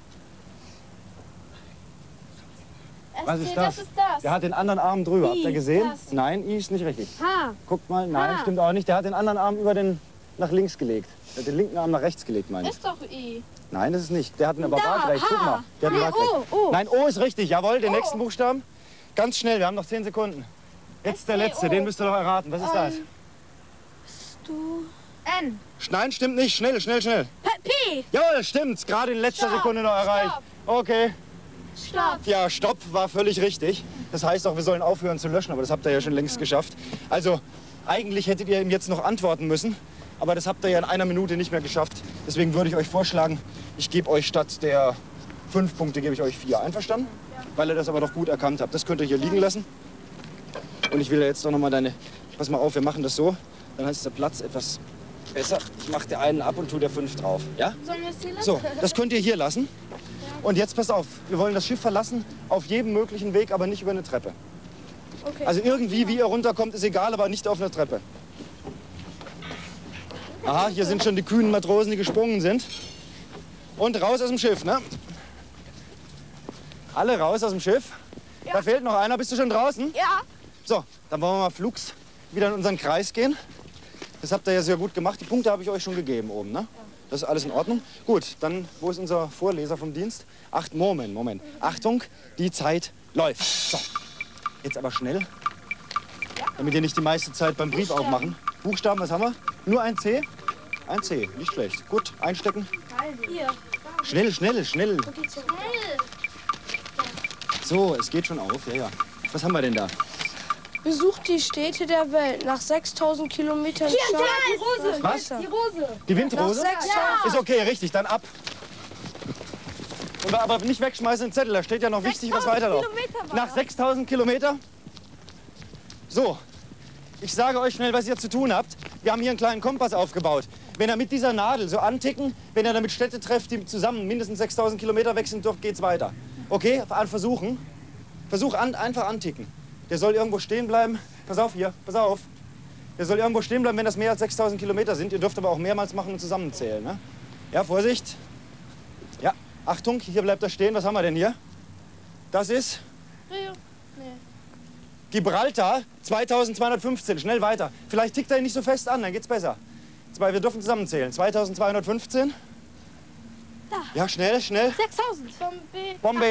Was ist das? Das ist das. Der hat den anderen Arm drüber. Habt ihr gesehen? das. Nein, I ist nicht richtig. H. Guckt mal, nein, Ah. stimmt auch nicht. Der hat den anderen Arm über den nach links gelegt. Der hat den linken Arm nach rechts gelegt, meine ich. Ist doch I. Nein, das ist nicht. Der hat aber Da, waagrecht. Guck H. mal. Der hat Nee, waagrecht. O. Nein, O ist richtig. Jawohl, den nächsten Buchstaben. Ganz schnell, wir haben noch 10 Sekunden. Jetzt der letzte, den müsst ihr doch erraten. Was ist das? Du. N. Nein, stimmt nicht. Schnell, schnell, schnell. P. Jawohl, stimmt's. Gerade in letzter Sekunde noch erreicht. Okay. Stopp. Ja, Stopp war völlig richtig. Das heißt auch, wir sollen aufhören zu löschen, aber das habt ihr ja schon längst geschafft. Also, eigentlich hättet ihr ihm jetzt noch antworten müssen, aber das habt ihr ja in 1 Minute nicht mehr geschafft. Deswegen würde ich euch vorschlagen, ich gebe euch statt der 5 Punkte, gebe ich euch 4. Einverstanden? Weil ihr das aber doch gut erkannt habt. Das könnt ihr hier liegen lassen. Und ich will ja jetzt doch noch mal deine... Pass mal auf, wir machen das so. Dann ist der Platz etwas besser. Ich mache dir einen ab und tu dir 5 drauf. Ja? Sollen wir es hier lassen? So, das könnt ihr hier lassen. Und jetzt pass auf, wir wollen das Schiff verlassen, auf jedem möglichen Weg, aber nicht über eine Treppe. Okay. Also irgendwie, wie ihr runterkommt, ist egal, aber nicht auf einer Treppe. Aha, hier sind schon die kühnen Matrosen, die gesprungen sind. Und raus aus dem Schiff, ne? Alle raus aus dem Schiff. Ja. Da fehlt noch einer. Bist du schon draußen? Ja. So, dann wollen wir mal flugs wieder in unseren Kreis gehen. Das habt ihr ja sehr gut gemacht. Die Punkte habe ich euch schon gegeben oben, ne? Das ist alles in Ordnung. Gut, dann, wo ist unser Vorleser vom Dienst? Moment. Achtung, die Zeit läuft. So, jetzt aber schnell, damit ihr nicht die meiste Zeit beim Brief aufmachen. Buchstaben, was haben wir? Nur ein C? Ein C, nicht schlecht. Gut, einstecken. Hier. Schnell. So, es geht schon auf, ja. Was haben wir denn da? Besucht die Städte der Welt nach 6000 Kilometern. Hier, die Rose. Was? Die Rose. Die Windrose? Nach 6000. Ist okay, richtig, dann ab. Und aber nicht wegschmeißen den Zettel, da steht ja noch wichtig, was weiterläuft. Nach 6000 Kilometer? So, ich sage euch schnell, was ihr zu tun habt. Wir haben hier einen kleinen Kompass aufgebaut. Wenn ihr mit dieser Nadel so anticken, wenn ihr damit Städte trefft, die zusammen mindestens 6000 Kilometer weg sind, geht's weiter. Okay, versuchen. Einfach anticken. Der soll irgendwo stehen bleiben. Pass auf hier, pass auf. Der soll irgendwo stehen bleiben, wenn das mehr als 6000 Kilometer sind. Ihr dürft aber auch mehrmals machen und zusammenzählen. Ne? Ja, Vorsicht. Ja, Achtung, hier bleibt er stehen. Was haben wir denn hier? Das ist Gibraltar 2215. Schnell weiter. Vielleicht tickt er ihn nicht so fest an, dann geht's besser. Wir dürfen zusammenzählen. 2215. Da. Ja, schnell, schnell. 6000. Bombay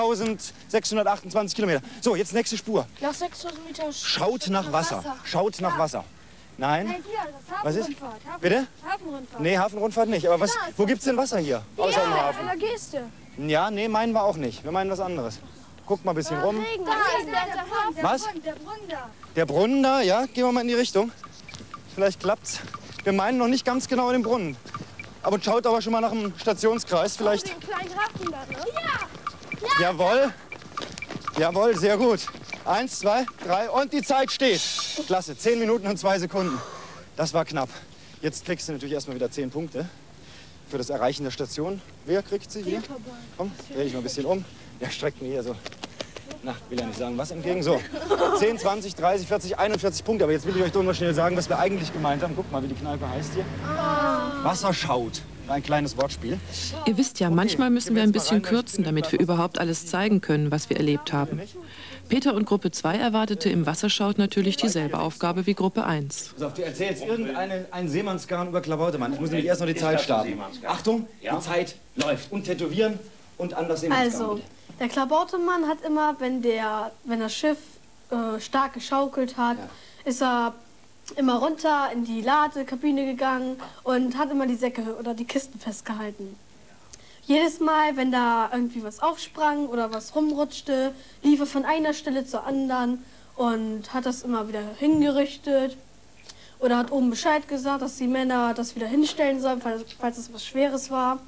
6628 Kilometer. So, jetzt nächste Spur. Nach 6000 Metern. Schaut nach Wasser. Schaut nach Wasser. Nein? Nein, hier, das Was ist? Hafenrundfahrt. Bitte? Hafenrundfahrt. Nee, Hafenrundfahrt nicht. Aber was, wo gibt's denn Wasser hier? Außer im Hafen. In der Geste. Ja, nee, meinen wir auch nicht. Wir meinen was anderes. Guckt mal ein bisschen rum. Da ist der Hafen. Was? Der Brunnen da. Der Brunnen da, ja? Gehen wir mal in die Richtung. Vielleicht klappt's. Wir meinen noch nicht ganz genau den Brunnen. Aber schaut aber schon mal nach dem Stationskreis. Vielleicht. Den kleinen Hafen da, ne? Ja. Jawohl. Jawohl, sehr gut. 1, 2, 3 und die Zeit steht. Klasse, 10 Minuten und 2 Sekunden. Das war knapp. Jetzt kriegst du natürlich erstmal wieder 10 Punkte für das Erreichen der Station. Wer kriegt sie hier? Komm, dreh ich mal ein bisschen um. Der streckt mir hier so, na, will ja nicht sagen, was entgegen. So, 10, 20, 30, 40, 41 Punkte. Aber jetzt will ich euch doch mal schnell sagen, was wir eigentlich gemeint haben. Guck mal, wie die Kneipe heißt hier. Wasserschaut. Ein kleines Wortspiel. Ihr wisst ja, manchmal müssen wir ein bisschen kürzen, damit wir überhaupt alles zeigen können, was wir erlebt haben. Peter und Gruppe 2 erwartete im Wasserschaut natürlich dieselbe Aufgabe wie Gruppe 1. Pass auf, du erzählst irgendeinen Seemannsgarn über Klabautermann. Ich muss nämlich erst noch die Zeit starten. Achtung, die Zeit läuft. Und tätowieren und anders Seemannsgarn. Also, der Klabautermann hat immer, wenn das Schiff stark geschaukelt hat, ist er immer runter in die Ladekabine gegangen und hat immer die Säcke oder die Kisten festgehalten. Jedes Mal, wenn da irgendwie was aufsprang oder was rumrutschte, lief er von einer Stelle zur anderen und hat das immer wieder hingerichtet oder hat oben Bescheid gesagt, dass die Männer das wieder hinstellen sollen, falls es was Schweres war.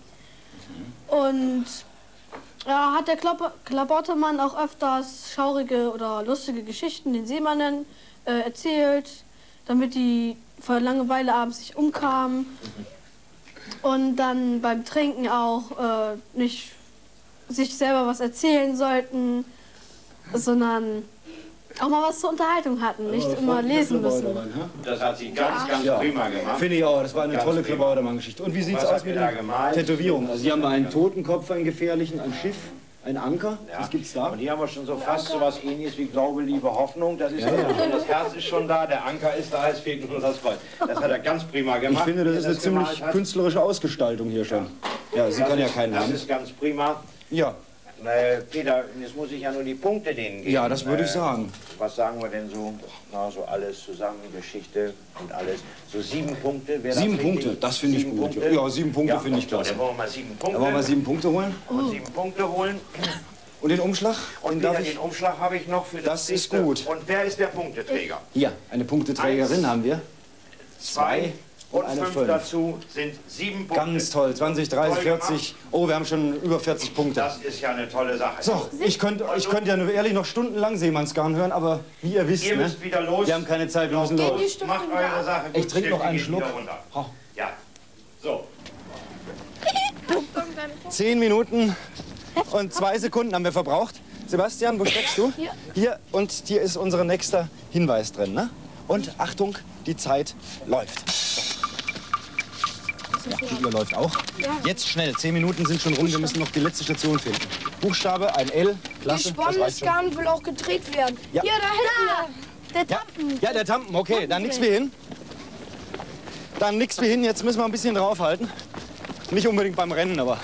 Und ja, hat der Klabautermann auch öfters schaurige oder lustige Geschichten den Seemännern erzählt, damit die vor Langeweile abends nicht umkamen und dann beim Trinken auch nicht sich selber was erzählen sollten, sondern auch mal was zur Unterhaltung hatten, nicht immer lesen müssen. Das hat sie ganz prima gemacht. Finde ich auch, das war eine tolle Klabautermann-Geschichte. Und wie sieht es aus mit der Tätowierung? Also hier haben wir einen Totenkopf, einen gefährlichen, ein Schiff, ein Anker. Ja. Was gibt's da? Und hier haben wir schon so fast so was Ähnliches wie Glaube, Liebe, Hoffnung. Das ist das Herz ist schon da, der Anker ist da, es fehlt nur das Kreuz. Das hat er ganz prima gemacht. Ich finde, das ist eine ziemlich künstlerische Ausgestaltung hier schon. Ja, sie kann ja keinen haben. Das ist ganz prima. Ja. Peter, jetzt muss ich ja nur die Punkte denen geben. Ja, das würde ich sagen. Was sagen wir denn so? Na, so alles zusammen, Geschichte und alles. So 7 Punkte. 7 Punkte, das finde ich gut. Punkte. Ja, 7 Punkte finde ich klasse. Dann wollen wir mal 7 Punkte. Dann wollen wir 7 Punkte holen. Und 7 Punkte holen. Und den Umschlag? Und den Umschlag habe ich noch für das ist gut. Und wer ist der Punkteträger? Hier, eine Punkteträgerin 1, haben wir. 2 und eine 5 5 dazu sind 7 Punkte. Ganz toll, 20, 30, 40. Oh, wir haben schon über 40 Punkte. Das ist ja eine tolle Sache. So, ich könnte ja nur ehrlich noch stundenlang Seemannsgarn hören, aber wie ihr wisst, ihr müsst wieder los. Wir haben keine Zeit, wir müssen los. Macht eure Sache gut. Ich trinke noch einen Schluck. Ja, so. 10 Minuten und 2 Sekunden haben wir verbraucht. Sebastian, wo steckst du? Hier, und hier ist unser nächster Hinweis drin. Ne? Und Achtung, die Zeit läuft. Ja, die Uhr läuft auch. Jetzt schnell, 10 Minuten sind schon rum, wir müssen noch die letzte Station finden. Buchstabe, ein L, klasse. Die Spannungsgarn will auch gedreht werden. Ja. Hier, da hinten. Der Tampen. Ja, der Tampen, okay, dann nix wie hin. Dann nix wie hin, jetzt müssen wir ein bisschen draufhalten. Nicht unbedingt beim Rennen, aber...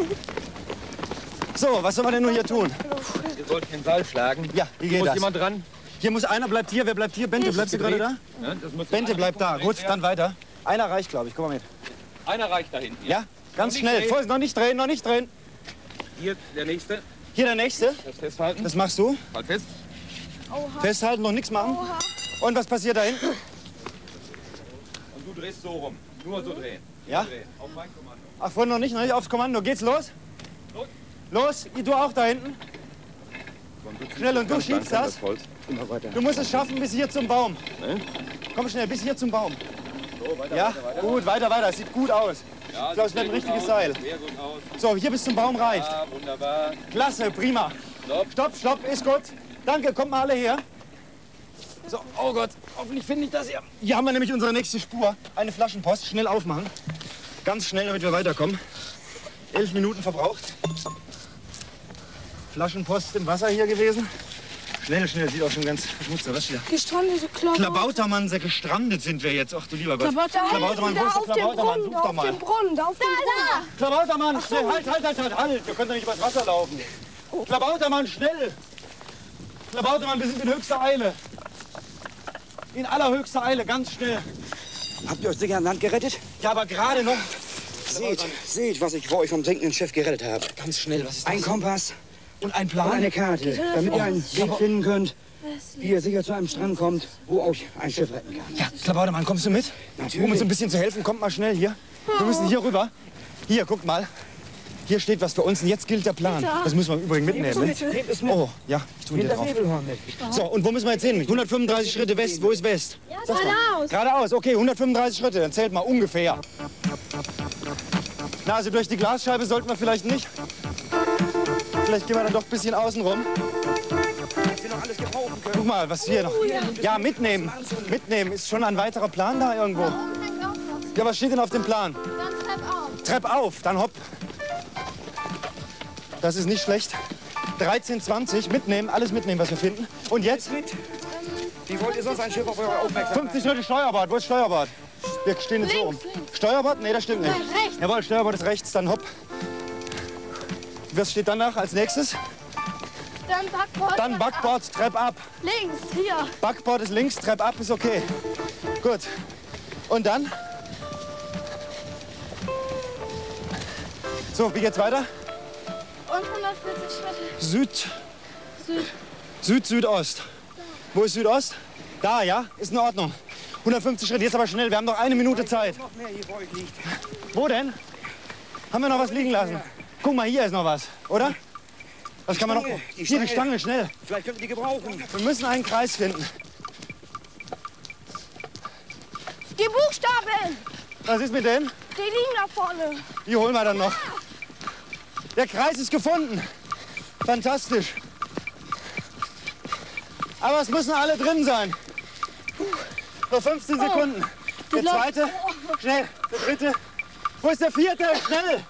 So, was soll man denn nur hier tun? Ihr sollt den Seil schlagen. Ja, wie geht das? Muss jemand dran? Hier muss einer, bleibt hier, wer bleibt hier? Bente, bleibst du gerade da? Ja, das muss Bente bleibt da, gut, dann weiter. Einer reicht, glaube ich, komm mal mit. Einer reicht da hinten. Ja, ganz schnell, Vorsicht, noch nicht drehen, noch nicht drehen. Hier der nächste. Hier der nächste. Das festhalten. Das machst du. Halt fest. Festhalten, noch nichts machen. Und was passiert da hinten? Und du drehst so rum. Nur so drehen. Ja? Drehen. Auf mein Kommando. Ach, vorhin noch nicht aufs Kommando. Geht's los? Los, du auch da hinten. Schnell, und du schiebst das. Du musst es schaffen bis hier zum Baum. Komm schnell, bis hier zum Baum. So, weiter, Ja, weiter. gut, weiter, weiter. Das sieht gut aus. Ja, Ich glaube, es wird ein richtiges Seil. Sehr gut aus. So, hier bis zum Baum reicht. Ja, wunderbar. Klasse, prima. Stopp. Stopp, ist gut. Danke, kommt mal alle her. So, oh Gott, hoffentlich finde ich das hier. Hier haben wir nämlich unsere nächste Spur. Eine Flaschenpost, schnell aufmachen. Ganz schnell, damit wir weiterkommen. 11 Minuten verbraucht. Flaschenpost im Wasser hier gewesen. Schnell, sieht auch schon ganz verschmutzt aus. Was steht da? Gestrandete Klabauter. Klabautermann, gestrandet sind wir jetzt. Ach du lieber Gott. Klabautermann, wo ist der auf dem Klabautermann? Brunnen, Such doch auf mal. dem Brunnen, da auf dem Brunnen. Klabautermann, schnell, halt. Wir können doch nicht übers Wasser laufen. Klabautermann, schnell. Klabautermann, wir sind in höchster Eile. In allerhöchster Eile, ganz schnell. Habt ihr euch sicher an Land gerettet? Ja, aber gerade noch. Seht, was ich für euch vom sinkenden Schiff gerettet habe. Ganz schnell, was ist das? Ein Kompass und ein und Plan. eine Karte, damit ihr einen Weg finden könnt, wie ihr sicher zu einem Strand kommt, wo euch ein Schiff retten kann. Ja, Klabautermann, kommst du mit? Natürlich. Um uns ein bisschen zu helfen, kommt mal schnell hier. Wir müssen hier rüber. Hier, guck mal. Hier steht was für uns und jetzt gilt der Plan. Das müssen wir im Übrigen mitnehmen. Ne? Oh, ja, ich tue dir drauf. So, und wo müssen wir jetzt hin? 135 Schritte West. Wo ist West? Geradeaus. Geradeaus, okay, 135 Schritte. Dann zählt mal ungefähr. Na, also durch die Glasscheibe sollten wir vielleicht nicht. Vielleicht gehen wir dann doch ein bisschen außen rum. Guck mal, was hier noch. Ja, mitnehmen. Mitnehmen. Ist schon ein weiterer Plan da irgendwo? Ja, was steht denn auf dem Plan? Dann Trepp auf. Trepp auf, dann hopp. Das ist nicht schlecht. 13,20 mitnehmen, alles mitnehmen, was wir finden. Und jetzt? Wie wollt ihr sonst ein Schiff auf eure Aufmerksamkeit? 50 Schritte Steuerbord. Wo ist Steuerbord? Wir stehen jetzt so rum. Steuerbord? Nee, das stimmt nicht. Rechts. Jawohl, Steuerbord ist rechts, dann hopp. Was steht danach als nächstes? Dann Backbord. Dann Backbord, Trepp ab. Links, hier. Backbord ist links, Trepp ab ist okay. Gut. Und dann? So, wie geht's weiter? Und 140 Schritte. Südost. Wo ist Südost? Da, ja? Ist in Ordnung. 150 Schritte, jetzt aber schnell, wir haben noch 1 Minute Zeit. Noch mehr hier vor euch liegt. Wo denn? Haben wir noch was liegen lassen? Guck mal, hier ist noch was, oder? Was kann man noch? Hier, die Stange, schnell. Vielleicht könnt ihr die gebrauchen. Wir müssen einen Kreis finden. Die Buchstaben, Was ist mit denen? die liegen da vorne. Die holen wir dann noch. Der Kreis ist gefunden. Fantastisch. Aber es müssen alle drin sein. Noch 15 Sekunden. Der zweite, schnell. Der dritte. Wo ist der vierte? Schnell.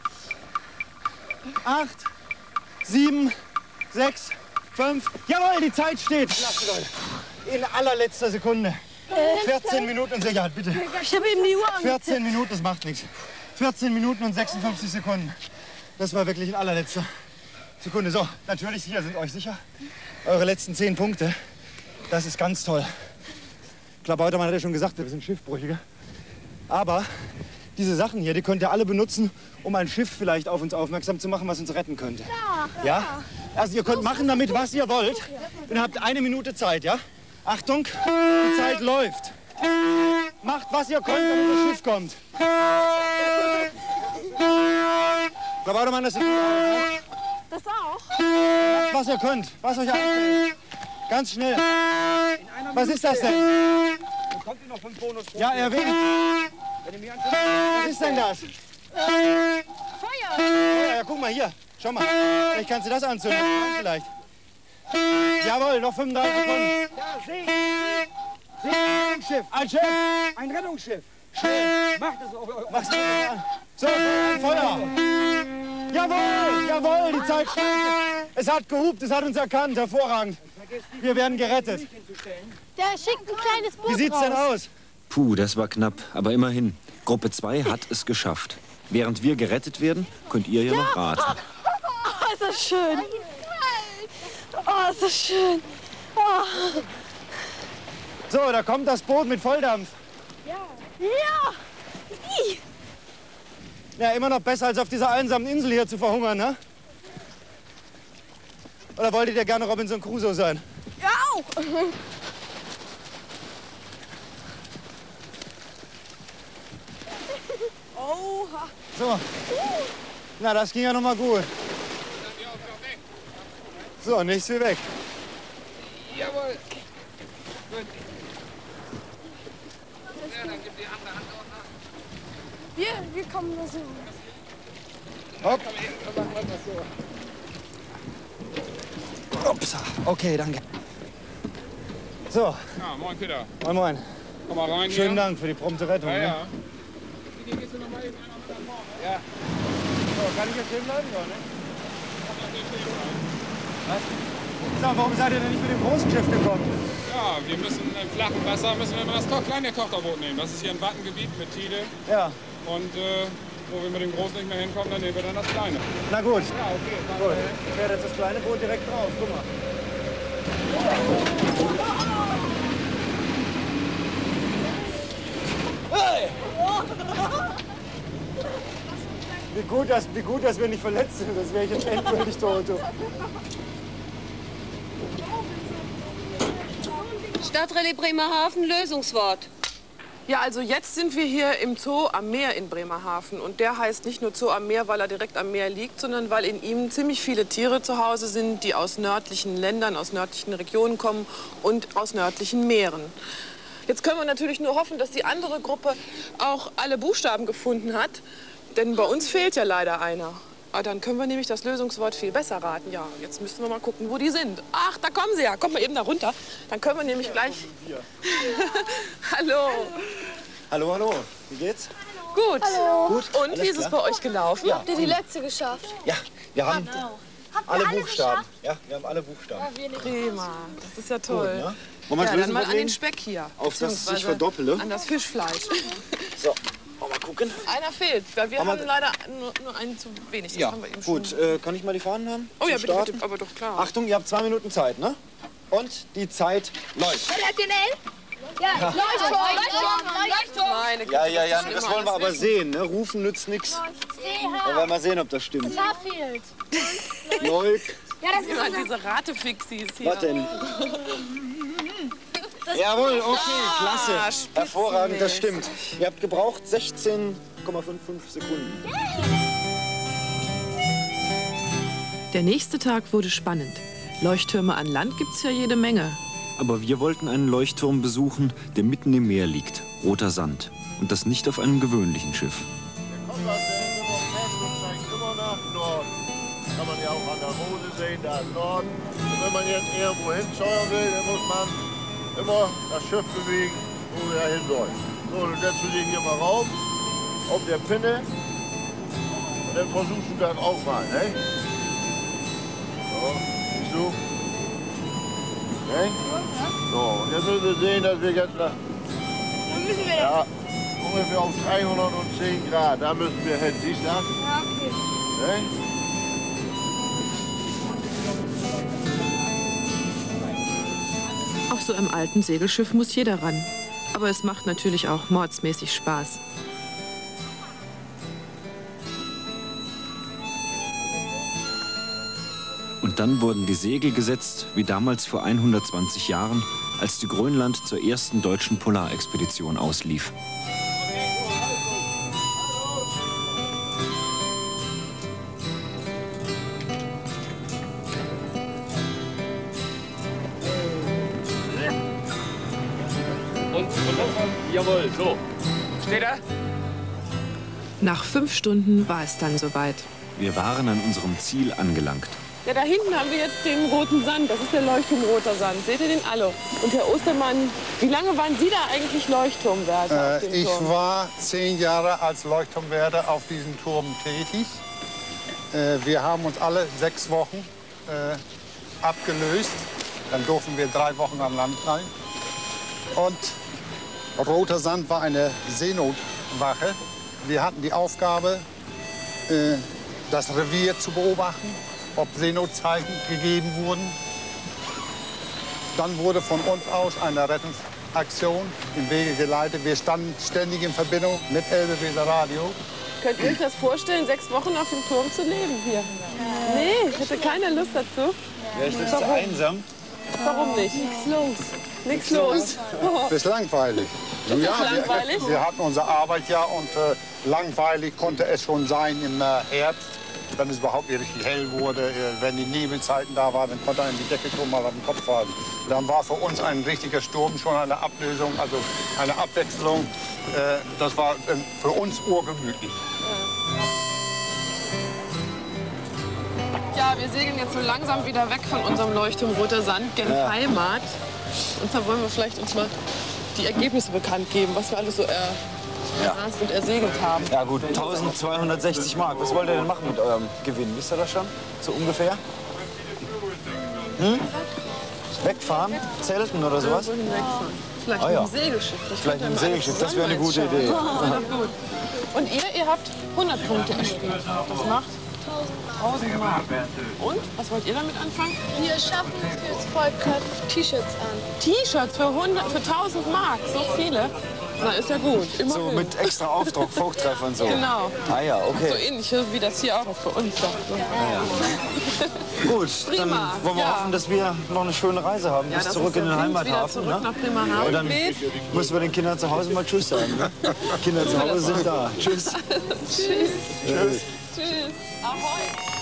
8, 7, 6, 5. Jawohl, die Zeit steht. In allerletzter Sekunde. 14 Minuten und Sicherheit, bitte. Ich habe eben die Uhr 14 Minuten, das macht nichts. 14 Minuten und 56 Sekunden. Das war wirklich in allerletzter Sekunde. So, natürlich, hier sind euch sicher eure letzten 10 Punkte. Das ist ganz toll. Klabautermann hat ja schon gesagt, wir sind Schiffbrüchige. Aber diese Sachen hier, die könnt ihr alle benutzen, um ein Schiff vielleicht auf uns aufmerksam zu machen, was uns retten könnte. Ja? Also ihr könnt machen damit, was ihr wollt. Und ihr habt 1 Minute Zeit, ja? Achtung, die Zeit läuft. Macht, was ihr könnt, damit das Schiff kommt. Klabautermann, das ist gut aus, ne? Das auch. Macht, was ihr könnt, was euch einfällt. Ganz schnell. Was ist das denn? Dann kommt ihr noch 5 Bonuspunkte. Ja, erwähnt. Wenn ihr mir anschaut. Was ist denn das? Feuer. Ja, guck mal hier. Schau mal. Vielleicht kannst du das anzünden. Vielleicht. Jawohl, noch 35 Sekunden. Ja, seht. Seht ein Schiff. Ein Schiff. Ein Rettungsschiff. Schnell. Macht es auf eure Mach's an. So, Feuer. Jawohl, jawohl, die Zeit steht. Es hat gehupt, es hat uns erkannt. Hervorragend. Wir werden gerettet. Der schickt ein kleines Boot Wie sieht's denn aus? Puh, das war knapp, aber immerhin. Gruppe 2 hat es geschafft. Während wir gerettet werden, könnt ihr ja noch raten. Oh, ist das schön. Oh, ist das schön. Oh. So, da kommt das Boot mit Volldampf. Ja. Ja, immer noch besser, als auf dieser einsamen Insel hier zu verhungern, ne? Oder wolltet ihr gerne Robinson Crusoe sein? Ja, auch. auch. Oha. So. Na, das ging ja noch mal gut. So, nichts wie weg. Jawohl. Gut. Ja, dann gib die andere Hand auch nach. Wir kommen nur so. Hopp. Dann machen wir das so. Ups. Okay, danke. So. Ja, moin Peter. Moin, moin. Komm mal rein Schönen hier. Dank für die prompte Rettung. Ja, Ne? ja. Hier gehst du noch mal eben einer mit nach vorne. Ja. So, kann ich jetzt stehen bleiben, oder nicht? Was? Sag, warum seid ihr denn nicht mit dem großen Schiff gekommen? Ja, wir müssen im flachen Wasser müssen wir immer das kleine Tochterboot nehmen. Das ist hier ein Wattengebiet mit Tide. Ja. Und wo wir mit dem großen nicht mehr hinkommen, dann nehmen wir dann das kleine. Na gut. Ja, okay. Gut. Ich werde jetzt das kleine Boot direkt drauf. Guck mal. Hey! Wie gut, dass wir nicht verletzt sind. Das wäre ich jetzt endgültig tot. Stadtrallye Bremerhaven, Lösungswort. Ja, also jetzt sind wir hier im Zoo am Meer in Bremerhaven. Und der heißt nicht nur Zoo am Meer, weil er direkt am Meer liegt, sondern weil in ihm ziemlich viele Tiere zu Hause sind, die aus nördlichen Ländern, aus nördlichen Regionen kommen und aus nördlichen Meeren. Jetzt können wir natürlich nur hoffen, dass die andere Gruppe auch alle Buchstaben gefunden hat. Denn bei uns fehlt ja leider einer. Aber dann können wir nämlich das Lösungswort viel besser raten. Ja, jetzt müssen wir mal gucken, wo die sind. Ach, da kommen sie ja. Kommt mal eben da runter. Dann können wir nämlich gleich... Hallo. Hallo, hallo. Wie geht's? Gut. Hallo. Gut. Und wie ist es bei euch gelaufen? Ja. Habt ihr die letzte geschafft? Ja, wir haben alle Buchstaben. geschafft? Ja, wir haben alle Buchstaben. Ja, wir nicht. Prima. Das ist ja toll. Gut, ne? Wollen wir Ja, das dann mal an Lösen den Speck hier. Auf das ich beziehungsweise verdoppele. An das Fischfleisch. So, mal gucken. Einer fehlt, weil wir Haben haben wir- leider nur einen zu wenig. Das Ja, haben wir eben gut. schon. Kann ich mal die Fahnen haben? Oh ja, Zum bitte, Starten? bitte, aber doch klar. Achtung, ihr habt 2 Minuten Zeit, ne? Und die Zeit läuft. Wer hat den L? Ja, Ja. Leuchtturm. Meine Güte, Ja, das ist das schlimmer wollen wir als aber wissen. sehen, ne? Rufen nützt nichts. Dann werden wir sehen, ob das stimmt. Das Haar fehlt. Leuk. Ja, das ist Immer unser... diese Ratefixis hier. Was denn? Jawohl, okay, klasse. spitzenmäßig. Hervorragend, das stimmt. Ihr habt gebraucht 16,55 Sekunden. Der nächste Tag wurde spannend. Leuchttürme an Land gibt's ja jede Menge. Aber wir wollten einen Leuchtturm besuchen, der mitten im Meer liegt. Roter Sand. Und das nicht auf einem gewöhnlichen Schiff. Kompass, der ist immer fest und zeigt immer nach Norden. Kann man ja auch an der Rose sehen, da im Norden. Und wenn man jetzt irgendwo hinsteuern will, dann muss man immer das Schiff bewegen, wo er hin soll. So, dann setzt du dich hier mal rauf, auf der Pinne. Und dann versuchst du das auch mal, ne? So, siehst du? Ne? So, und jetzt müssen wir sehen, dass wir jetzt nach... Ja, ungefähr auf 310 Grad, da müssen wir hin, siehst du das? Ja, okay. Ne? Auf so einem alten Segelschiff muss jeder ran. Aber es macht natürlich auch mordsmäßig Spaß. Und dann wurden die Segel gesetzt, wie damals vor 120 Jahren, als die Grönland zur ersten deutschen Polarexpedition auslief. Und jawohl, so. Steht er? Nach 5 Stunden war es dann soweit. Wir waren an unserem Ziel angelangt. Ja, da hinten haben wir jetzt den roten Sand. Das ist der Leuchtturm Roter Sand. Seht ihr den alle? Und Herr Ostermann, wie lange waren Sie da eigentlich Leuchtturmwärter auf dem Ich Turm? war 10 Jahre als Leuchtturmwärter auf diesem Turm tätig. Wir haben uns alle 6 Wochen abgelöst. Dann durften wir 3 Wochen am Land sein. Und Roter Sand war eine Seenotwache. Wir hatten die Aufgabe, das Revier zu beobachten, ob Seenotzeichen gegeben wurden. Dann wurde von uns aus eine Rettungsaktion im Wege geleitet. Wir standen ständig in Verbindung mit Elbe-Weser Radio. Könnt ihr euch das vorstellen, 6 Wochen auf dem Turm zu leben hier? Nee, ich hätte keine Lust dazu. Wäre ich das zu einsam? Warum nicht? Nichts los. Nichts los. Das ist langweilig. Ist das langweilig? Wir hatten unsere Arbeit ja und langweilig konnte es schon sein im Herbst, wenn es überhaupt nicht richtig hell wurde. Wenn die Nebelzeiten da waren, dann konnte einem die Decke schon mal auf den Kopf fallen. Dann war für uns ein richtiger Sturm schon eine Ablösung, also eine Abwechslung. Das war für uns urgemütlich. Ja, wir segeln jetzt so langsam wieder weg von unserem Leuchtturm Roter Sand gen Heimat. Und da wollen wir vielleicht uns mal die Ergebnisse bekannt geben, was wir alles so errast und ersegelt haben. Ja gut, 1260 Mark. Was wollt ihr denn machen mit eurem Gewinn? Wisst ihr das schon? So ungefähr? Hm? Wegfahren? Zelten oder sowas? Ja, wegfahren. Vielleicht mit dem Segelschiff. Vielleicht mit dem Segelschiff, das wäre eine gute Idee. Gut. Und ihr habt 100 Punkte erspielt. Das macht 1000 Mark. Und? Was wollt ihr damit anfangen? Wir schaffen es fürs Volk T-Shirts an. T-Shirts für 1000 Mark? So viele? Na, ist ja gut. Immerhin. So mit extra Aufdruck, Vogtreff und so. Genau. Ah ja, okay. So ähnlich wie das hier auch für uns. Gut, dann Prima, wollen wir ja. hoffen, dass wir noch eine schöne Reise haben. Ja, bis dass zurück es in den der Wind wieder Heimathafen. zurück nach Bremerhaven Und dann weht. müssen wir den Kindern zu Hause mal Tschüss sagen. Ne? Kinder zu Hause sind da. Tschüss. Tschüss. Tschüss. Tschüss. Ahoi.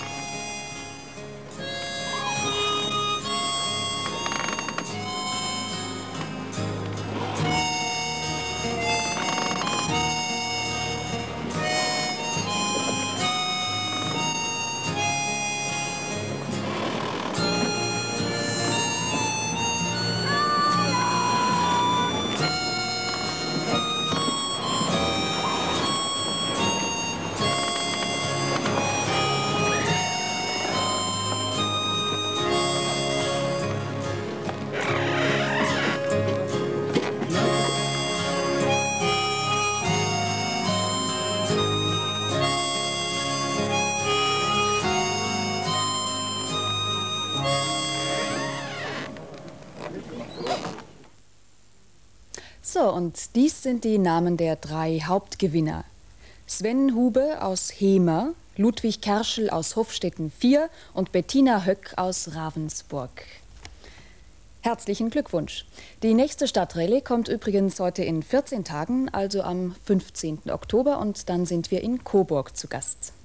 So, und dies sind die Namen der 3 Hauptgewinner. Sven Hube aus Hemer, Ludwig Kerschel aus Hofstetten 4 und Bettina Höck aus Ravensburg. Herzlichen Glückwunsch. Die nächste Stadtrallye kommt übrigens heute in 14 Tagen, also am 15. Oktober, und dann sind wir in Coburg zu Gast.